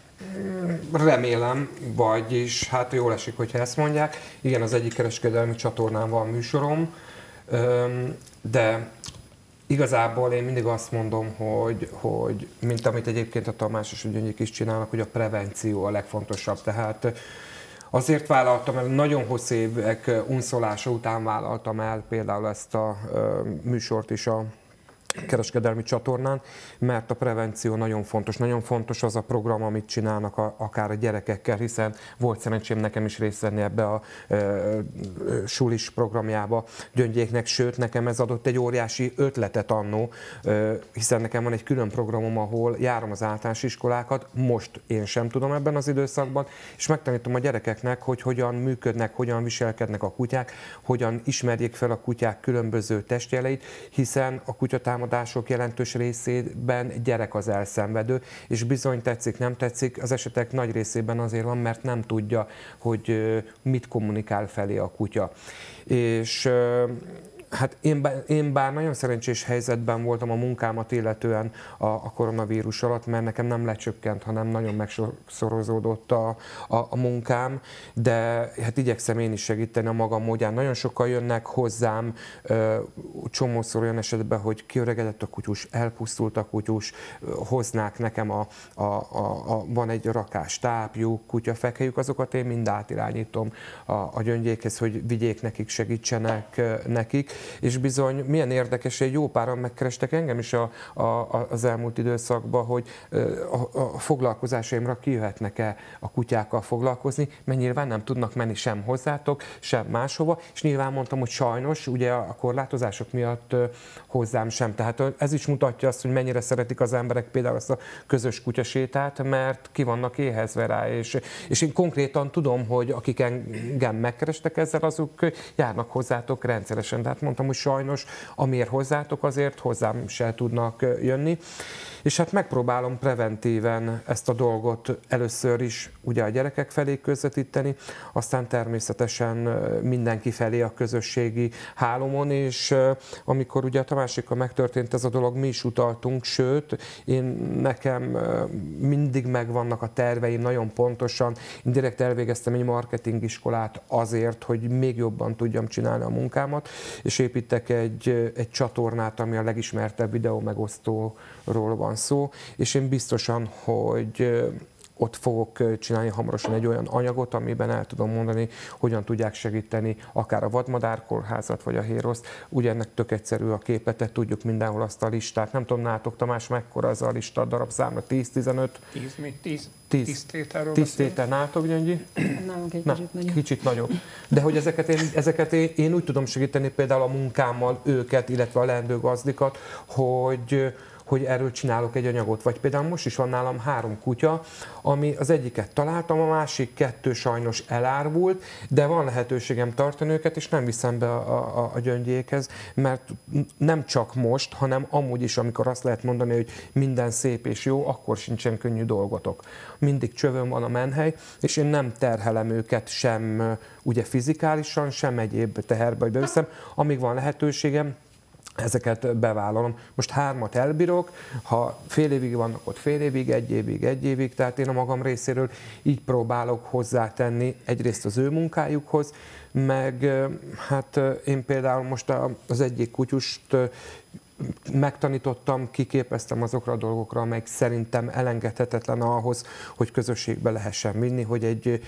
Remélem, vagyis hát jól esik, hogyha ezt mondják. Igen, az egyik kereskedelmi csatornán van műsorom, de igazából én mindig azt mondom, hogy mint amit egyébként a Tamás és a Gyöngyék is csinálnak, hogy a prevenció a legfontosabb. Tehát azért vállaltam el, nagyon hosszú évek unszolása után vállaltam el például ezt a műsort is a kereskedelmi csatornán, mert a prevenció nagyon fontos. Nagyon fontos az a program, amit csinálnak akár a gyerekekkel, hiszen volt szerencsém nekem is részt venni ebbe a sulis programjába Gyöngyéknek, sőt nekem ez adott egy óriási ötletet annó, hiszen nekem van egy külön programom, ahol járom az általános iskolákat, most én sem tudom ebben az időszakban, és megtanítom a gyerekeknek, hogy hogyan működnek, hogyan viselkednek a kutyák, hogyan ismerjék fel a kutyák különböző testjeleit, hiszen a kutyatámadások jelentős részében gyerek az elszenvedő, és bizony tetszik, nem tetszik, az esetek nagy részében azért van, mert nem tudja, hogy mit kommunikál felé a kutya. És hát én bár nagyon szerencsés helyzetben voltam a munkámat illetően a koronavírus alatt, mert nekem nem lecsökkent, hanem nagyon megsokszorozódott a munkám, de hát igyekszem én is segíteni a magam módján. Nagyon sokan jönnek hozzám, csomószor olyan esetben, hogy kiöregedett a kutyus, elpusztult a kutyus, hoznák nekem van egy rakás tápjuk, kutyafekelyük, azokat én mind átirányítom a Gyöngyékhez, hogy vigyék nekik, segítsenek nekik. és bizony milyen érdekes, egy jó páran megkerestek engem is az elmúlt időszakban, hogy a foglalkozásaimra kijöhetnek-e a kutyákkal foglalkozni, mert nyilván nem tudnak menni sem hozzátok, sem máshova, és nyilván mondtam, hogy sajnos ugye a korlátozások miatt hozzám sem. Tehát ez is mutatja azt, hogy mennyire szeretik az emberek például ezt a közös kutyasétát, mert ki vannak éhezve rá, és én konkrétan tudom, hogy akik engem megkerestek ezzel, azok járnak hozzátok rendszeresen. Tehát mondtam, hogy sajnos amiért hozzátok, azért hozzám se tudnak jönni. És hát megpróbálom preventíven ezt a dolgot először is ugye a gyerekek felé közvetíteni, aztán természetesen mindenki felé a közösségi hálómon, és amikor ugye a Tamásikkal megtörtént ez a dolog, mi is utaltunk, sőt, nekem mindig megvannak a terveim nagyon pontosan. Én direkt elvégeztem egy marketingiskolát azért, hogy még jobban tudjam csinálni a munkámat, és építek egy csatornát, ami a legismertebb videó megosztóról van szó, és én biztosan, hogy ott fogok csinálni hamarosan egy olyan anyagot, amiben el tudom mondani, hogyan tudják segíteni akár a vadmadárkórházat, vagy a Héroszt. Ugye ennek tök egyszerű a képletet, tudjuk mindenhol azt a listát. Nem tudom, nátok Tamás, mekkora az a lista darabszámra? 10-15? 10 tételről 10 tétel nátok, Gyöngyi? Nálunk egy kicsit nagyobb. Kicsit nagyobb. De hogy ezeket én úgy tudom segíteni például a munkámmal őket, illetve a leendő gazdikat, hogy erről csinálok egy anyagot. Vagy például most is van nálam 3 kutya, ami az egyiket találtam, a másik 2 sajnos elárvult, de van lehetőségem tartani őket, és nem viszem be a Gyöngyékhez, mert nem csak most, hanem amúgy is, amikor azt lehet mondani, hogy minden szép és jó, akkor sincsen könnyű dolgotok. Mindig csövön van a menhely, és én nem terhelem őket sem ugye fizikálisan, sem egyéb teherbe beviszem, amíg van lehetőségem, ezeket bevállalom. Most 3 elbírok, ha fél évig vannak ott fél évig, egy évig, tehát én a magam részéről így próbálok hozzátenni egyrészt az ő munkájukhoz, meg hát én például most az egyik kutyust megtanítottam, kiképeztem azokra a dolgokra, amelyek szerintem elengedhetetlen ahhoz, hogy közösségbe lehessen vinni, hogy egy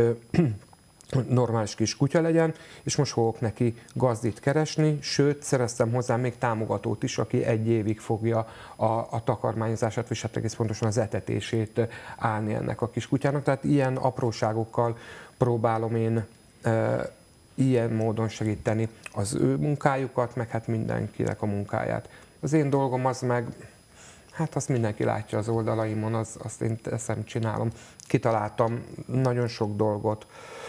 normális kis kutya legyen, és most fogok neki gazdit keresni, sőt, szereztem hozzá még támogatót is, aki 1 évig fogja a takarmányozását, és hát egész pontosan az etetését állni ennek a kis kutyának. Tehát ilyen apróságokkal próbálom én ilyen módon segíteni az ő munkájukat, meg hát mindenkinek a munkáját. Az én dolgom az meg, hát azt mindenki látja az oldalaimon, azt én teszem, csinálom. Kitaláltam nagyon sok dolgot.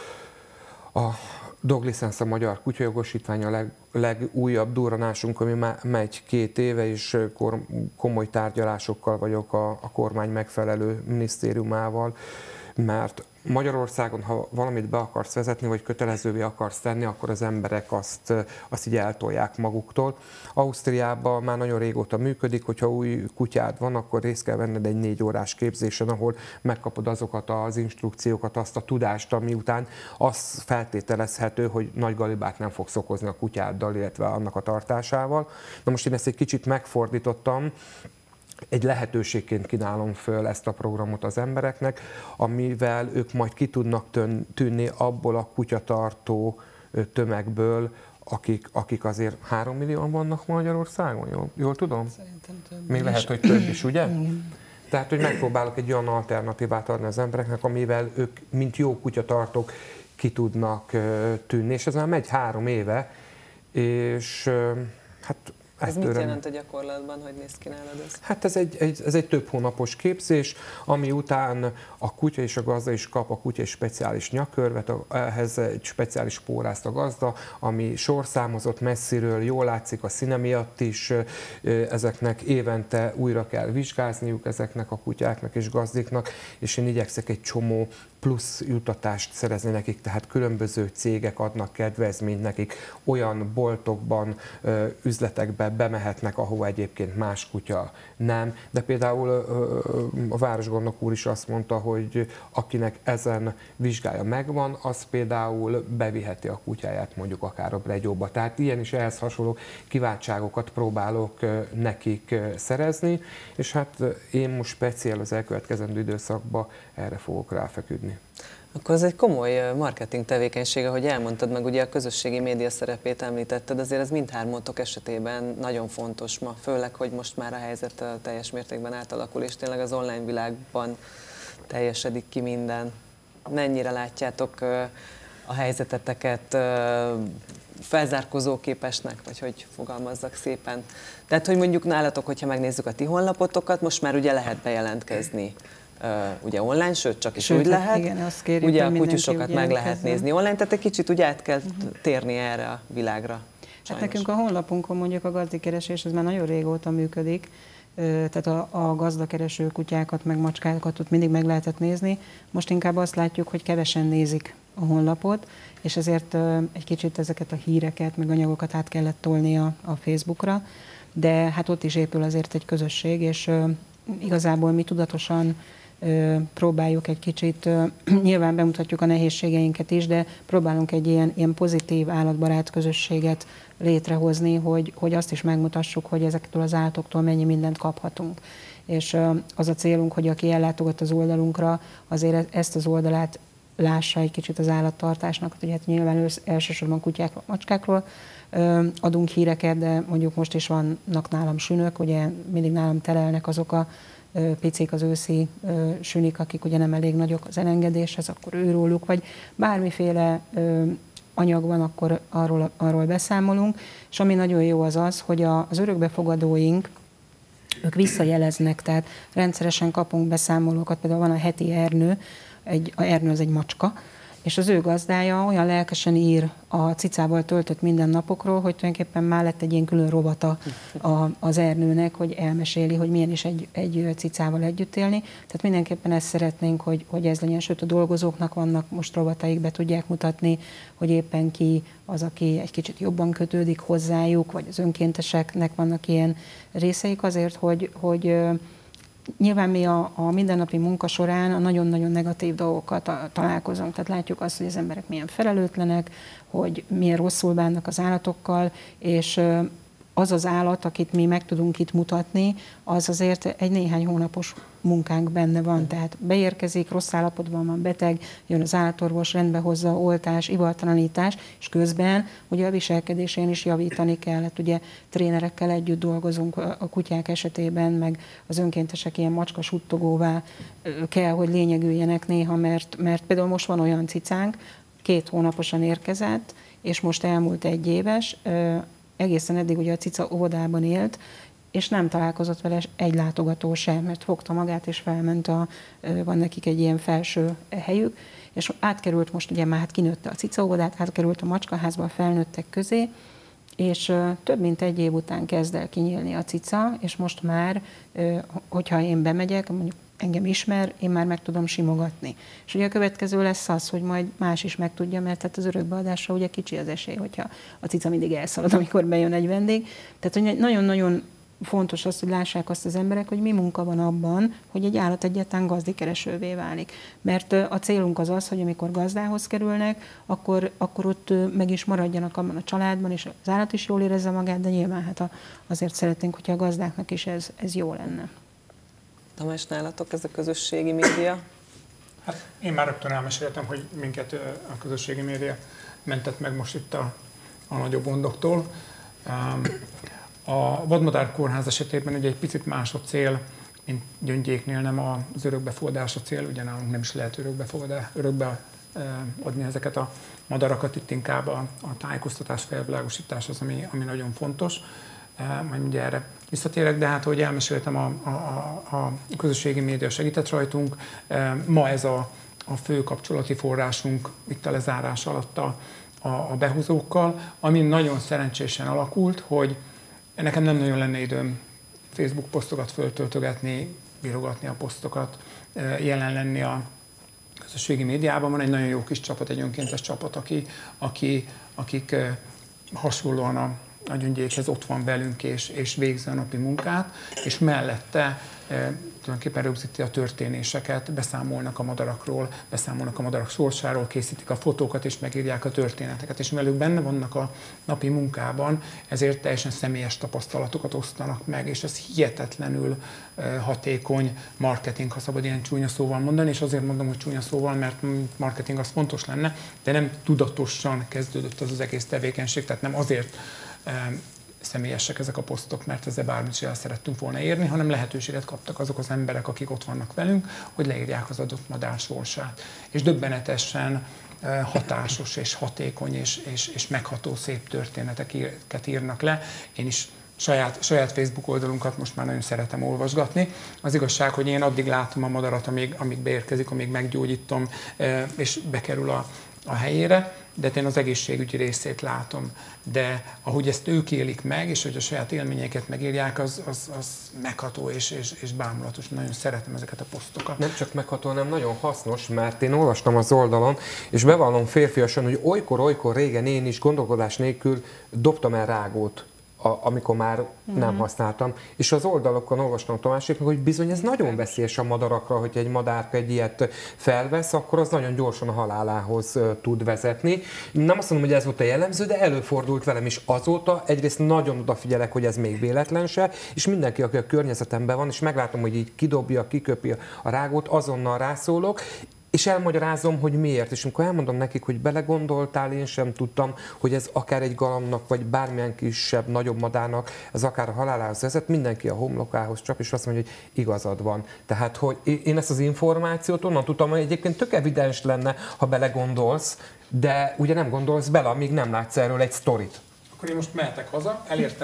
A Dog License, a Magyar Kutyajogosítvány a legújabb durranásunk, ami megy 2 éve, és komoly tárgyalásokkal vagyok a kormány megfelelő minisztériumával, mert Magyarországon, ha valamit be akarsz vezetni, vagy kötelezővé akarsz tenni, akkor az emberek azt így eltolják maguktól. Ausztriában már nagyon régóta működik, hogyha új kutyád van, akkor részt kell venned egy 4 órás képzésen, ahol megkapod azokat az instrukciókat, azt a tudást, ami után az feltételezhető, hogy nagy galibát nem fogsz okozni a kutyáddal, illetve annak a tartásával. Na most én ezt egy kicsit megfordítottam, egy lehetőségként kínálom föl ezt a programot az embereknek, amivel ők majd ki tudnak tűnni abból a kutyatartó tömegből, akik azért 3 millióan vannak Magyarországon, jól tudom? Szerintem több. Még lehet, hogy több is, ugye? Igen. Tehát, hogy megpróbálok egy olyan alternatívát adni az embereknek, amivel ők, mint jó kutyatartók, ki tudnak tűnni. És ez már megy 3 éve, és hát ez mit jelent a gyakorlatban, hogy néz ki nálad ez? Hát ez egy több hónapos képzés, ami után a kutya és a gazda is kap, a kutya egy speciális nyakkörvet, ehhez egy speciális pórázt a gazda, ami sorszámozott messziről, jól látszik a színe miatt is, ezeknek évente újra kell vizsgázniuk, ezeknek a kutyáknak és gazdiknak, és én igyekszek egy csomó plusz juttatást szerezni nekik, tehát különböző cégek adnak kedvezményt nekik, olyan boltokban, üzletekbe bemehetnek, ahova egyébként más kutya nem. De például a városgondnok úr is azt mondta, hogy akinek ezen vizsgája megvan, az például beviheti a kutyáját mondjuk akár a Bregyóba. Tehát ilyen is ehhez hasonló kiváltságokat próbálok nekik szerezni, és hát én most speciál az elkövetkezendő időszakban erre fogok ráfeküdni. Akkor ez egy komoly marketing tevékenység, ahogy elmondtad, meg ugye a közösségi média szerepét említetted, azért ez mindhármótok esetében nagyon fontos ma, főleg, hogy most már a helyzet teljes mértékben átalakul, és tényleg az online világban teljesedik ki minden. Mennyire látjátok a helyzeteteket felzárkózóképesnek, vagy hogy fogalmazzak szépen. Tehát, hogy mondjuk nálatok, hogyha megnézzük a ti honlapotokat, most már ugye lehet bejelentkezni ugye online, sőt, csak is úgy lehet. Igen, azt kérjük, ugye a kutyusokat meg lehet nézni online, tehát egy kicsit ugye át kell térni erre a világra. Hát nekünk a honlapunkon mondjuk a gazdikeresés, ez már nagyon régóta működik, tehát a gazdakereső kutyákat, meg macskákat ott mindig meg lehetett nézni. Most inkább azt látjuk, hogy kevesen nézik a honlapot, és ezért egy kicsit ezeket a híreket, meg anyagokat át kellett tolni a Facebookra, de hát ott is épül azért egy közösség, és igazából mi tudatosan próbáljuk egy kicsit, nyilván bemutatjuk a nehézségeinket is, de próbálunk egy ilyen pozitív állatbarát közösséget létrehozni, hogy azt is megmutassuk, hogy ezektől az állatoktól mennyi mindent kaphatunk. És az a célunk, hogy aki ellátogat az oldalunkra, azért ezt az oldalát lássa egy kicsit az állattartásnak, hogy hát nyilván elsősorban kutyákról, macskákról adunk híreket, de mondjuk most is vannak nálam sünök, ugye mindig nálam terelnek azok a picik, az őszi sünik, akik ugye nem elég nagyok az elengedéshez, akkor őróluk, vagy bármiféle anyag van, akkor arról beszámolunk. És ami nagyon jó az, hogy az örökbefogadóink, ők visszajeleznek, tehát rendszeresen kapunk beszámolókat, például van a heti Ernő, a Ernő az egy macska, és az ő gazdája olyan lelkesen ír a cicával töltött mindennapokról, hogy tulajdonképpen már lett egy ilyen külön rovata az Ernőnek, hogy elmeséli, hogy milyen is egy cicával együtt élni. Tehát mindenképpen ezt szeretnénk, hogy ez legyen, sőt a dolgozóknak vannak most rovataik, be tudják mutatni, hogy éppen ki az, aki egy kicsit jobban kötődik hozzájuk, vagy az önkénteseknek vannak ilyen részeik azért, hogy nyilván mi a mindennapi munka során a nagyon-nagyon negatív dolgokat találkozunk. Tehát látjuk azt, hogy az emberek milyen felelőtlenek, hogy milyen rosszul bánnak az állatokkal, és az az állat, akit mi meg tudunk itt mutatni, az azért egy néhány hónapos munkánk benne van. Tehát beérkezik, rossz állapotban van, beteg, jön az állatorvos, rendbe hozza, oltás, ivartalanítás, és közben ugye a viselkedésén is javítani kell. Hát ugye trénerekkel együtt dolgozunk a kutyák esetében, meg az önkéntesek ilyen macska suttogóvá kell, hogy lényegüljenek néha, mert például most van olyan cicánk, 2 hónaposan érkezett, és most elmúlt 1 éves, egészen eddig ugye a cica óvodában élt, és nem találkozott vele egy látogató sem, mert fogta magát, és felment, van nekik egy ilyen felső helyük, és átkerült most, ugye már hát kinőtte a cica óvodát, átkerült a macskaházba a felnőttek közé, és több mint 1 év után kezd el kinyílni a cica, és most már, hogyha én bemegyek, mondjuk engem ismer, én már meg tudom simogatni. És ugye a következő lesz az, hogy majd más is megtudja, mert tehát az örökbeadásra ugye kicsi az esély, hogyha a cica mindig elszalad, amikor bejön egy vendég. Tehát hogy nagyon-nagyon fontos az, hogy lássák azt az emberek, hogy mi munka van abban, hogy egy állat egyáltalán gazdikeresővé válik. Mert a célunk az, hogy amikor gazdához kerülnek, akkor ott meg is maradjanak abban a családban, és az állat is jól érezze magát, de nyilván hát azért szeretnénk, hogyha a gazdáknak is ez jó lenne. Tamás, nálatok ez a közösségi média? Hát én már rögtön elmeséltem, hogy minket a közösségi média mentett meg most itt a nagyobb gondoktól. A vadmadár kórház esetében ugye egy picit más a cél, mint Gyöngyéknél, nem az örökbefogadás a cél, ugye nálunk nem is lehet örökbe adni ezeket a madarakat, itt inkább a tájékoztatás, felvilágosítás az, ami nagyon fontos. Majd ugye erre visszatérek, de hát, ahogy elmeséltem, a közösségi média segített rajtunk. Ma ez a fő kapcsolati forrásunk itt a lezárás alatt a behozókkal, ami nagyon szerencsésen alakult, hogy nekem nem nagyon lenne időm Facebook posztokat föltöltögetni, bírogatni a posztokat, jelen lenni a közösségi médiában. Van egy nagyon jó kis csapat, egy önkéntes csapat, akik hasonlóan a Gyöngyékhez ott van velünk és végzi a napi munkát, és mellette tulajdonképpen rögzíti a történéseket, beszámolnak a madarakról, beszámolnak a madarak sorsáról, készítik a fotókat és megírják a történeteket. És mivel ők benne vannak a napi munkában, ezért teljesen személyes tapasztalatokat osztanak meg, és ez hihetetlenül hatékony marketing, ha szabad ilyen csúnya szóval mondani, és azért mondom, hogy csúnya szóval, mert marketing az fontos lenne, de nem tudatosan kezdődött az egész tevékenység, tehát nem azért személyesek ezek a posztok, mert ezzel bármit is el szerettünk volna érni, hanem lehetőséget kaptak azok az emberek, akik ott vannak velünk, hogy leírják az adott madár sorsát. És döbbenetesen hatásos és hatékony és megható szép történeteket írnak le. Én is saját Facebook oldalunkat most már nagyon szeretem olvasgatni. Az igazság, hogy én addig látom a madarat, amíg beérkezik, amíg meggyógyítom, és bekerül a helyére, de én az egészségügyi részét látom. De ahogy ezt ők élik meg, és hogy a saját élményeiket megírják, az megható és bámulatos. Nagyon szeretem ezeket a posztokat. Nem csak megható, hanem nagyon hasznos, mert én olvastam az oldalon, és bevallom férfiasan, hogy olykor régen én is gondolkodás nélkül dobtam el rágót, amikor már nem használtam. És az oldalokon olvastam Tamáséknak, hogy bizony ez nagyon veszélyes a madarakra, hogy egy madárka egy ilyet felvesz, akkor az nagyon gyorsan a halálához tud vezetni. Nem azt mondom, hogy ez volt a jellemző, de előfordult velem is azóta. Egyrészt nagyon odafigyelek, hogy ez még véletlen se, és mindenki, aki a környezetemben van, és meglátom, hogy így kidobja, kiköpi a rágót, azonnal rászólok, és elmagyarázom, hogy miért. És amikor elmondom nekik, hogy belegondoltál, én sem tudtam, hogy ez akár egy galambnak, vagy bármilyen kisebb, nagyobb madárnak, ez akár a halálához vezet, mindenki a homlokához csap, és azt mondja, hogy igazad van. Tehát, hogy én ezt az információt onnan tudtam, hogy egyébként tök evidens lenne, ha belegondolsz, de ugye nem gondolsz bele, amíg nem látsz erről egy sztorit. Akkor én most mehetek haza, elérte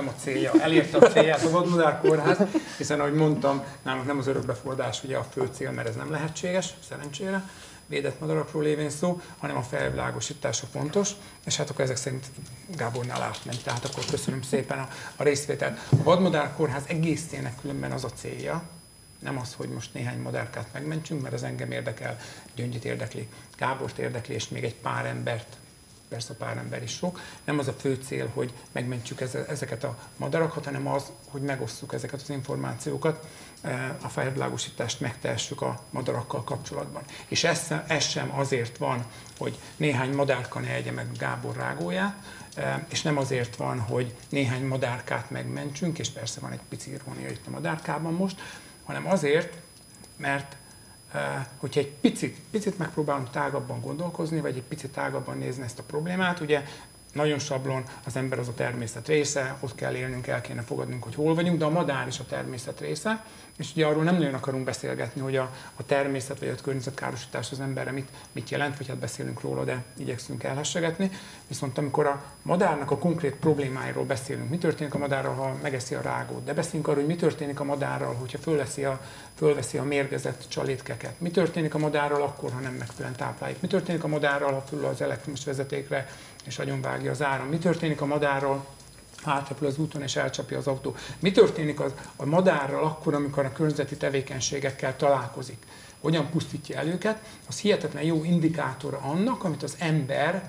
a célját a Vadmadár Kórház, hiszen ahogy mondtam, nálunk nem az örökbefogadás ugye a fő cél, mert ez nem lehetséges, szerencsére, védett madarakról lévén szó, hanem a felvilágosítása fontos, és hát akkor ezek szerint Gábornál átment, tehát akkor köszönöm szépen a részvételt. A Vadmadár Kórház egészének különben az a célja, nem az, hogy most néhány madárkát megmentsünk, mert az engem érdekel, Gyöngyit érdekli, Gábort érdekli, és még egy pár embert, persze a pár ember is sok, nem az a fő cél, hogy megmentsük ezeket a madarakat, hanem az, hogy megosszuk ezeket az információkat, a felvilágosítást megtehessük a madarakkal kapcsolatban. És ez sem azért van, hogy néhány madárka ne egye meg Gábor rágóját, és nem azért van, hogy néhány madárkát megmentsünk, és persze van egy pici irónia itt a madárkában most, hanem azért, mert hogyha egy picit megpróbálunk tágabban gondolkozni, vagy egy picit tágabban nézni ezt a problémát, ugye nagyon sablon, az ember az a természet része, ott kell élnünk, el kéne fogadnunk, hogy hol vagyunk, de a madár is a természet része, és ugye arról nem nagyon akarunk beszélgetni, hogy a természet vagy a környezetkárosítás az emberre mit jelent, vagy hát beszélünk róla, de igyekszünk elhessegetni. Viszont amikor a madárnak a konkrét problémáiról beszélünk, mi történik a madárral, ha megeszi a rágót, de beszélünk arról, hogy mi történik a madárral, hogyha fölveszi a mérgezett csalétkeket, mi történik a madárral akkor, ha nem megfelelően tápláljuk, mi történik a madárral, ha fölül az elektromos vezetékre és agyonvágja az áram, mi történik a madárral, átrepül az úton és elcsapja az autó. Mi történik a madárral akkor, amikor a környezeti tevékenységekkel találkozik? Hogyan pusztítja el őket? Az hihetetlen jó indikátora annak, amit az ember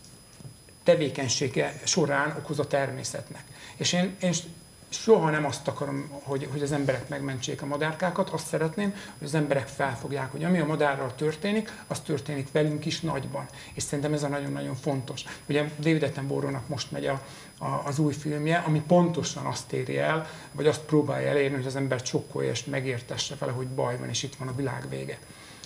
tevékenysége során okoz a természetnek. És én soha nem azt akarom, hogy az emberek megmentsék a madárkákat, azt szeretném, hogy az emberek felfogják, hogy ami a madárral történik, az történik velünk is nagyban. És szerintem ez a nagyon-nagyon fontos. Ugye David Attenborough-nak most megy az új filmje, ami pontosan azt éri el, vagy azt próbálja elérni, hogy az ember csokkolja és megértesse vele, hogy baj van, és itt van a világ vége.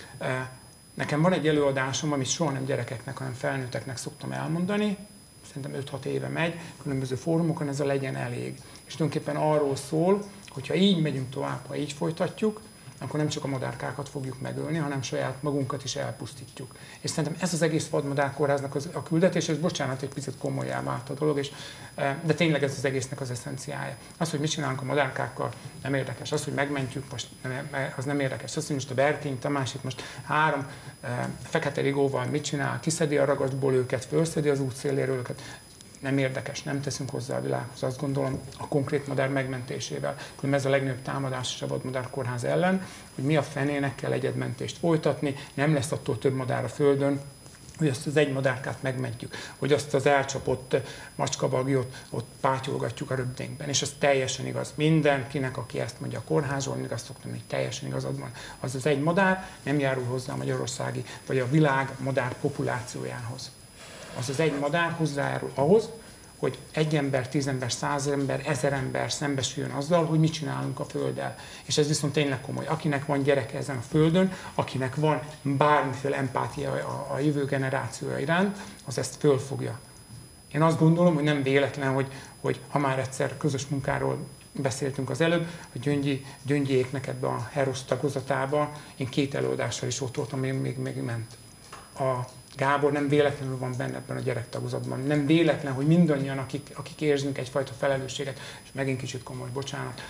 Nekem van egy előadásom, amit soha nem gyerekeknek, hanem felnőtteknek szoktam elmondani, szerintem 5-6 éve megy, különböző fórumokon, ez a legyen elég. És tulajdonképpen arról szól, hogy ha így megyünk tovább, ha így folytatjuk, akkor nem csak a madárkákat fogjuk megölni, hanem saját magunkat is elpusztítjuk. És szerintem ez az egész Vadmadár Kórháznak a küldetés, és bocsánat, egy picit komolyá vált a dolog, de tényleg ez az egésznek az eszenciája. Az, hogy mit csinálunk a madárkákkal, nem érdekes. Az, hogy megmentjük, most az nem érdekes. Az, hogy most a Berkény Tamás itt most 3 fekete rigóval mit csinál, kiszedi a ragasztból őket, fölszedi az út széléről őket, nem érdekes, nem teszünk hozzá a világhoz, azt gondolom, a konkrét madár megmentésével. Különben ez a legnagyobb támadás is a Vadmadár Kórház ellen, hogy mi a fenének kell egyedmentést folytatni, nem lesz attól több madár a földön, hogy azt az egy madárkát megmentjük, hogy azt az elcsapott macskabagyot ott pátyolgatjuk a röbdénkben, és ez teljesen igaz. Mindenkinek, aki ezt mondja a kórházról, még azt szoktam, hogy teljesen igazad van. Az egy madár nem járul hozzá a magyarországi, vagy a világ madár populációjához. Az egy madár hozzájárul ahhoz, hogy 1 ember, 10 ember, 100 ember, 1000 ember szembesüljön azzal, hogy mit csinálunk a Földdel. És ez viszont tényleg komoly. Akinek van gyereke ezen a Földön, akinek van bármiféle empátia a jövő generációja iránt, az ezt fölfogja. Én azt gondolom, hogy nem véletlen, hogy ha már egyszer közös munkáról beszéltünk az előbb, a Gyöngyiéknek ebbe a Herosz tagozatába én 2 előadással is ott voltam, még ment. A Gábor nem véletlenül van benne ebben a gyerektagozatban. Nem véletlen, hogy mindannyian, akik érzünk egyfajta felelősséget, és megint kicsit komoly, bocsánat,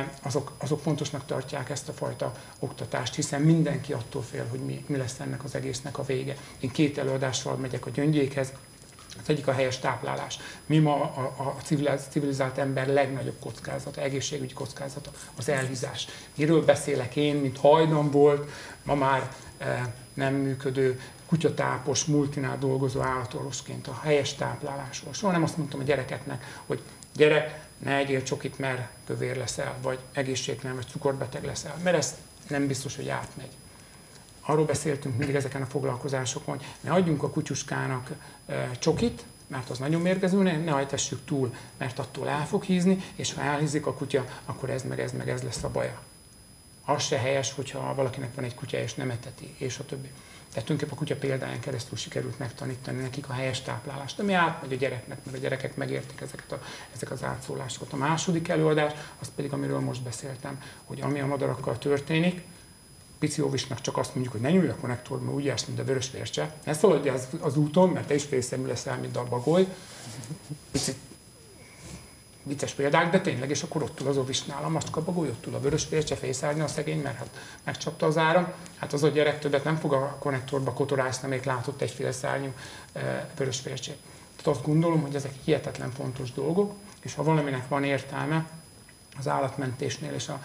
azok fontosnak tartják ezt a fajta oktatást, hiszen mindenki attól fél, hogy mi lesz ennek az egésznek a vége. Én 2 előadással megyek a Gyöngyiékhez. Az egyik a helyes táplálás. Mi ma a civilizált ember legnagyobb kockázata, egészségügyi kockázata, az elhízás. Miről beszélek én, mint hajdan volt, ma már nem működő, kutyatápos, multinál dolgozó állatorvosként a helyes táplálásról. Soha nem azt mondtam a gyerekeknek, hogy gyerek, ne egyél csokit, mert kövér leszel, vagy egészségtelen, vagy cukorbeteg leszel, mert ez nem biztos, hogy átmegy. Arról beszéltünk mindig ezeken a foglalkozásokon, hogy ne adjunk a kutyuskának csokit, mert az nagyon mérgező, ne ejtessük túl, mert attól el fog hízni, és ha elhízik a kutya, akkor ez lesz a baja. Az se helyes, hogyha valakinek van egy kutya és nem eteti, és a többi. Tehát tulajdonképpen a kutya példáján keresztül sikerült megtanítani nekik a helyes táplálást, ami átmegy a gyereknek, mert a gyerekek megértik ezek az átszólásokat. A második előadás, az pedig, amiről most beszéltem, hogy ami a madarakkal történik, Pici Óvisnak csak azt mondjuk, hogy ne nyúlj a konnektorba, úgy jársz, mint a vörösvércse. Ne szaladj az úton, mert te is félszemű leszel, mint a bagoly. Picit vicces példák, de tényleg, és akkor ott ül az Óvisnál a macskabagoly, ott ül a vörösvércse, félszárnya a szegény, mert hát megcsapta az áram. Hát az a gyerek többet nem fog a konnektorba kotorászni, még látott egy félszárnyú vörösvércsét. Tehát azt gondolom, hogy ezek hihetetlen fontos dolgok, és ha valaminek van értelme az állatmentésnél és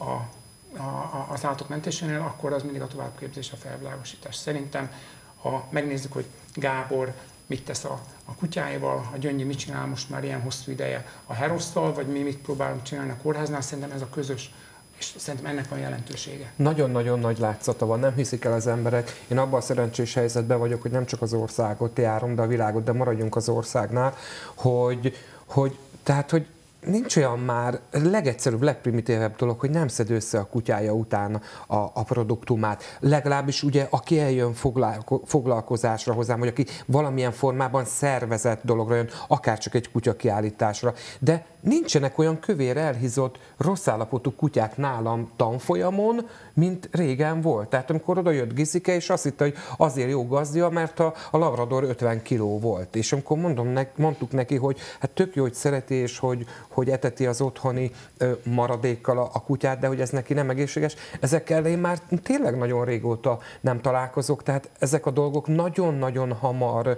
az állatok mentésénél, akkor az mindig a továbbképzés, a felvilágosítás. Szerintem, ha megnézzük, hogy Gábor mit tesz a kutyáival, a Gyöngyi mit csinál most már ilyen hosszú ideje a Herosszal, vagy mi mit próbálunk csinálni a kórháznál, szerintem ez a közös, és szerintem ennek van jelentősége. Nagyon-nagyon nagy látszata van, nem hiszik el az emberek. Én abban a szerencsés helyzetben vagyok, hogy nem csak az országot járom, de a világot, de maradjunk az országnál, hogy nincs olyan már legegyszerűbb, legprimitívebb dolog, hogy nem szed össze a kutyája után a produktumát. Legalábbis ugye, aki eljön foglalkozásra hozzám, vagy aki valamilyen formában szervezett dologra jön, akár csak egy kutya kiállításra. De nincsenek olyan kövér elhízott, rossz állapotú kutyák nálam tanfolyamon, mint régen volt. Tehát amikor oda jött Gizike, és azt hitte, hogy azért jó gazdia, mert a labrador 50 kiló volt. És amikor mondtuk neki, hogy hát tök jó, hogy szereti, és hogy eteti az otthoni maradékkal a kutyát, de hogy ez neki nem egészséges. Ezekkel én már tényleg nagyon régóta nem találkozok, tehát ezek a dolgok nagyon-nagyon hamar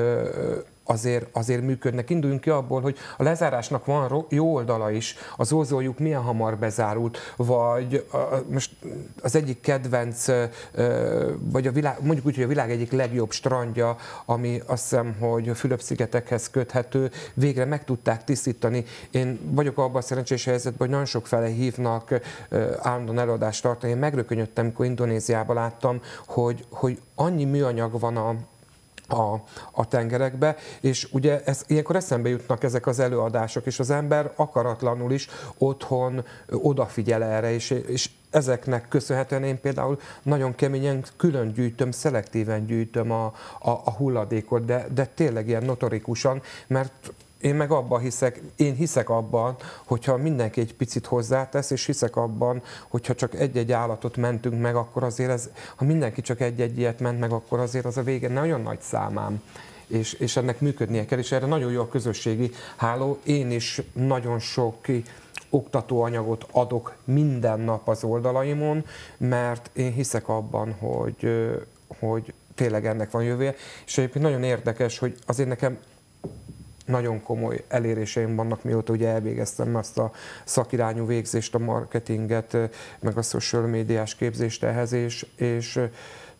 azért működnek. Induljunk ki abból, hogy a lezárásnak van jó oldala is, az ózójuk milyen hamar bezárult, vagy most az egyik kedvenc, vagy mondjuk úgy, hogy a világ egyik legjobb strandja, ami azt hiszem, hogy a Fülöp-szigetekhez köthető, végre meg tudták tisztítani. Én vagyok abban a szerencsés helyzetben, hogy nagyon sok fele hívnak állandóan előadást tartani. Én megrökönyödtem, amikor Indonéziában láttam, hogy annyi műanyag van a tengerekbe, és ugye ilyenkor eszembe jutnak ezek az előadások, és az ember akaratlanul is otthon odafigyel erre, és ezeknek köszönhetően én például nagyon keményen külön gyűjtöm, szelektíven gyűjtöm a hulladékot, de tényleg ilyen notorikusan, mert én meg abban hiszek abban, hogyha mindenki egy picit hozzátesz, és hiszek abban, hogyha csak egy-egy állatot mentünk meg, akkor azért ha mindenki csak egy-egy ilyet ment meg, akkor azért az a vége nagyon nagy számám. És ennek működnie kell, és erre nagyon jó a közösségi háló. Én is nagyon sok oktatóanyagot adok minden nap az oldalaimon, mert én hiszek abban, hogy tényleg ennek van jövője. És egyébként nagyon érdekes, hogy azért nekem nagyon komoly eléréseim vannak, mióta ugye elvégeztem azt a szakirányú végzést, a marketinget, meg a social médiás képzést ehhez, és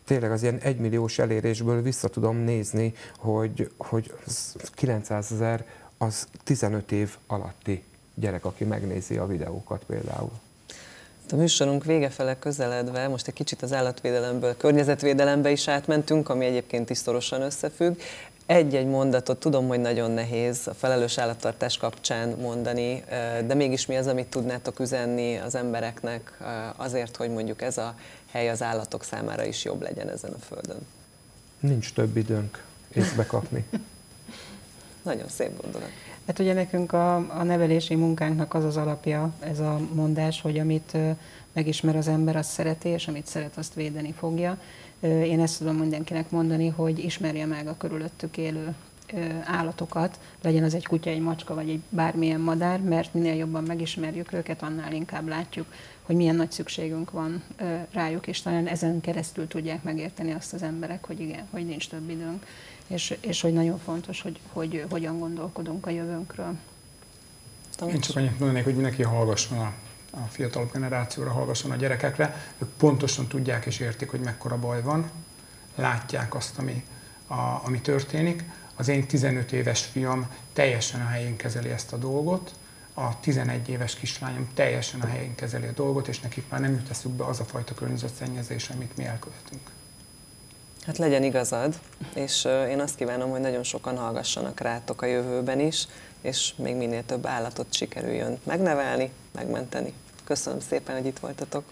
tényleg az ilyen 1 milliós elérésből vissza tudom nézni, hogy 900 000 az 15 év alatti gyerek, aki megnézi a videókat például. A műsorunk vége fele közeledve, most egy kicsit az állatvédelemből környezetvédelembe is átmentünk, ami egyébként is szorosan összefügg. Egy-egy mondatot, tudom, hogy nagyon nehéz a felelős állattartás kapcsán mondani, de mégis mi az, amit tudnátok üzenni az embereknek azért, hogy mondjuk ez a hely az állatok számára is jobb legyen ezen a földön? Nincs több időnk észbe kapni. Nagyon szép gondolat. Hát ugye nekünk a nevelési munkánknak az az alapja, ez a mondás, hogy amit megismer az ember, azt szereti, és amit szeret, azt védeni fogja. Én ezt tudom mindenkinek mondani, hogy ismerje meg a körülöttük élő állatokat, legyen az egy kutya, egy macska, vagy egy bármilyen madár, mert minél jobban megismerjük őket, annál inkább látjuk, hogy milyen nagy szükségünk van rájuk, és talán ezen keresztül tudják megérteni azt az emberek, hogy igen, hogy nincs több időnk, és hogy nagyon fontos, hogy hogyan gondolkodunk a jövőnkről. Én csak annyit mondanék, hogy mindenki hallgasson a fiatalabb generációra, hallgasson a gyerekekre. Ők pontosan tudják és értik, hogy mekkora baj van, látják azt, ami történik. Az én 15 éves fiam teljesen a helyén kezeli ezt a dolgot, a 11 éves kislányom teljesen a helyén kezeli a dolgot, és nekik már nem jut eszükbe az a fajta környezetszennyezés, amit mi elkövetünk. Hát legyen igazad, és én azt kívánom, hogy nagyon sokan hallgassanak rátok a jövőben is, és még minél több állatot sikerüljön megnevelni, megmenteni. Köszönöm szépen, hogy itt voltatok.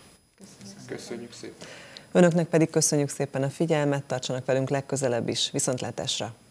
Köszönjük szépen. Önöknek pedig köszönjük szépen a figyelmet, tartsanak velünk legközelebb is. Viszontlátásra!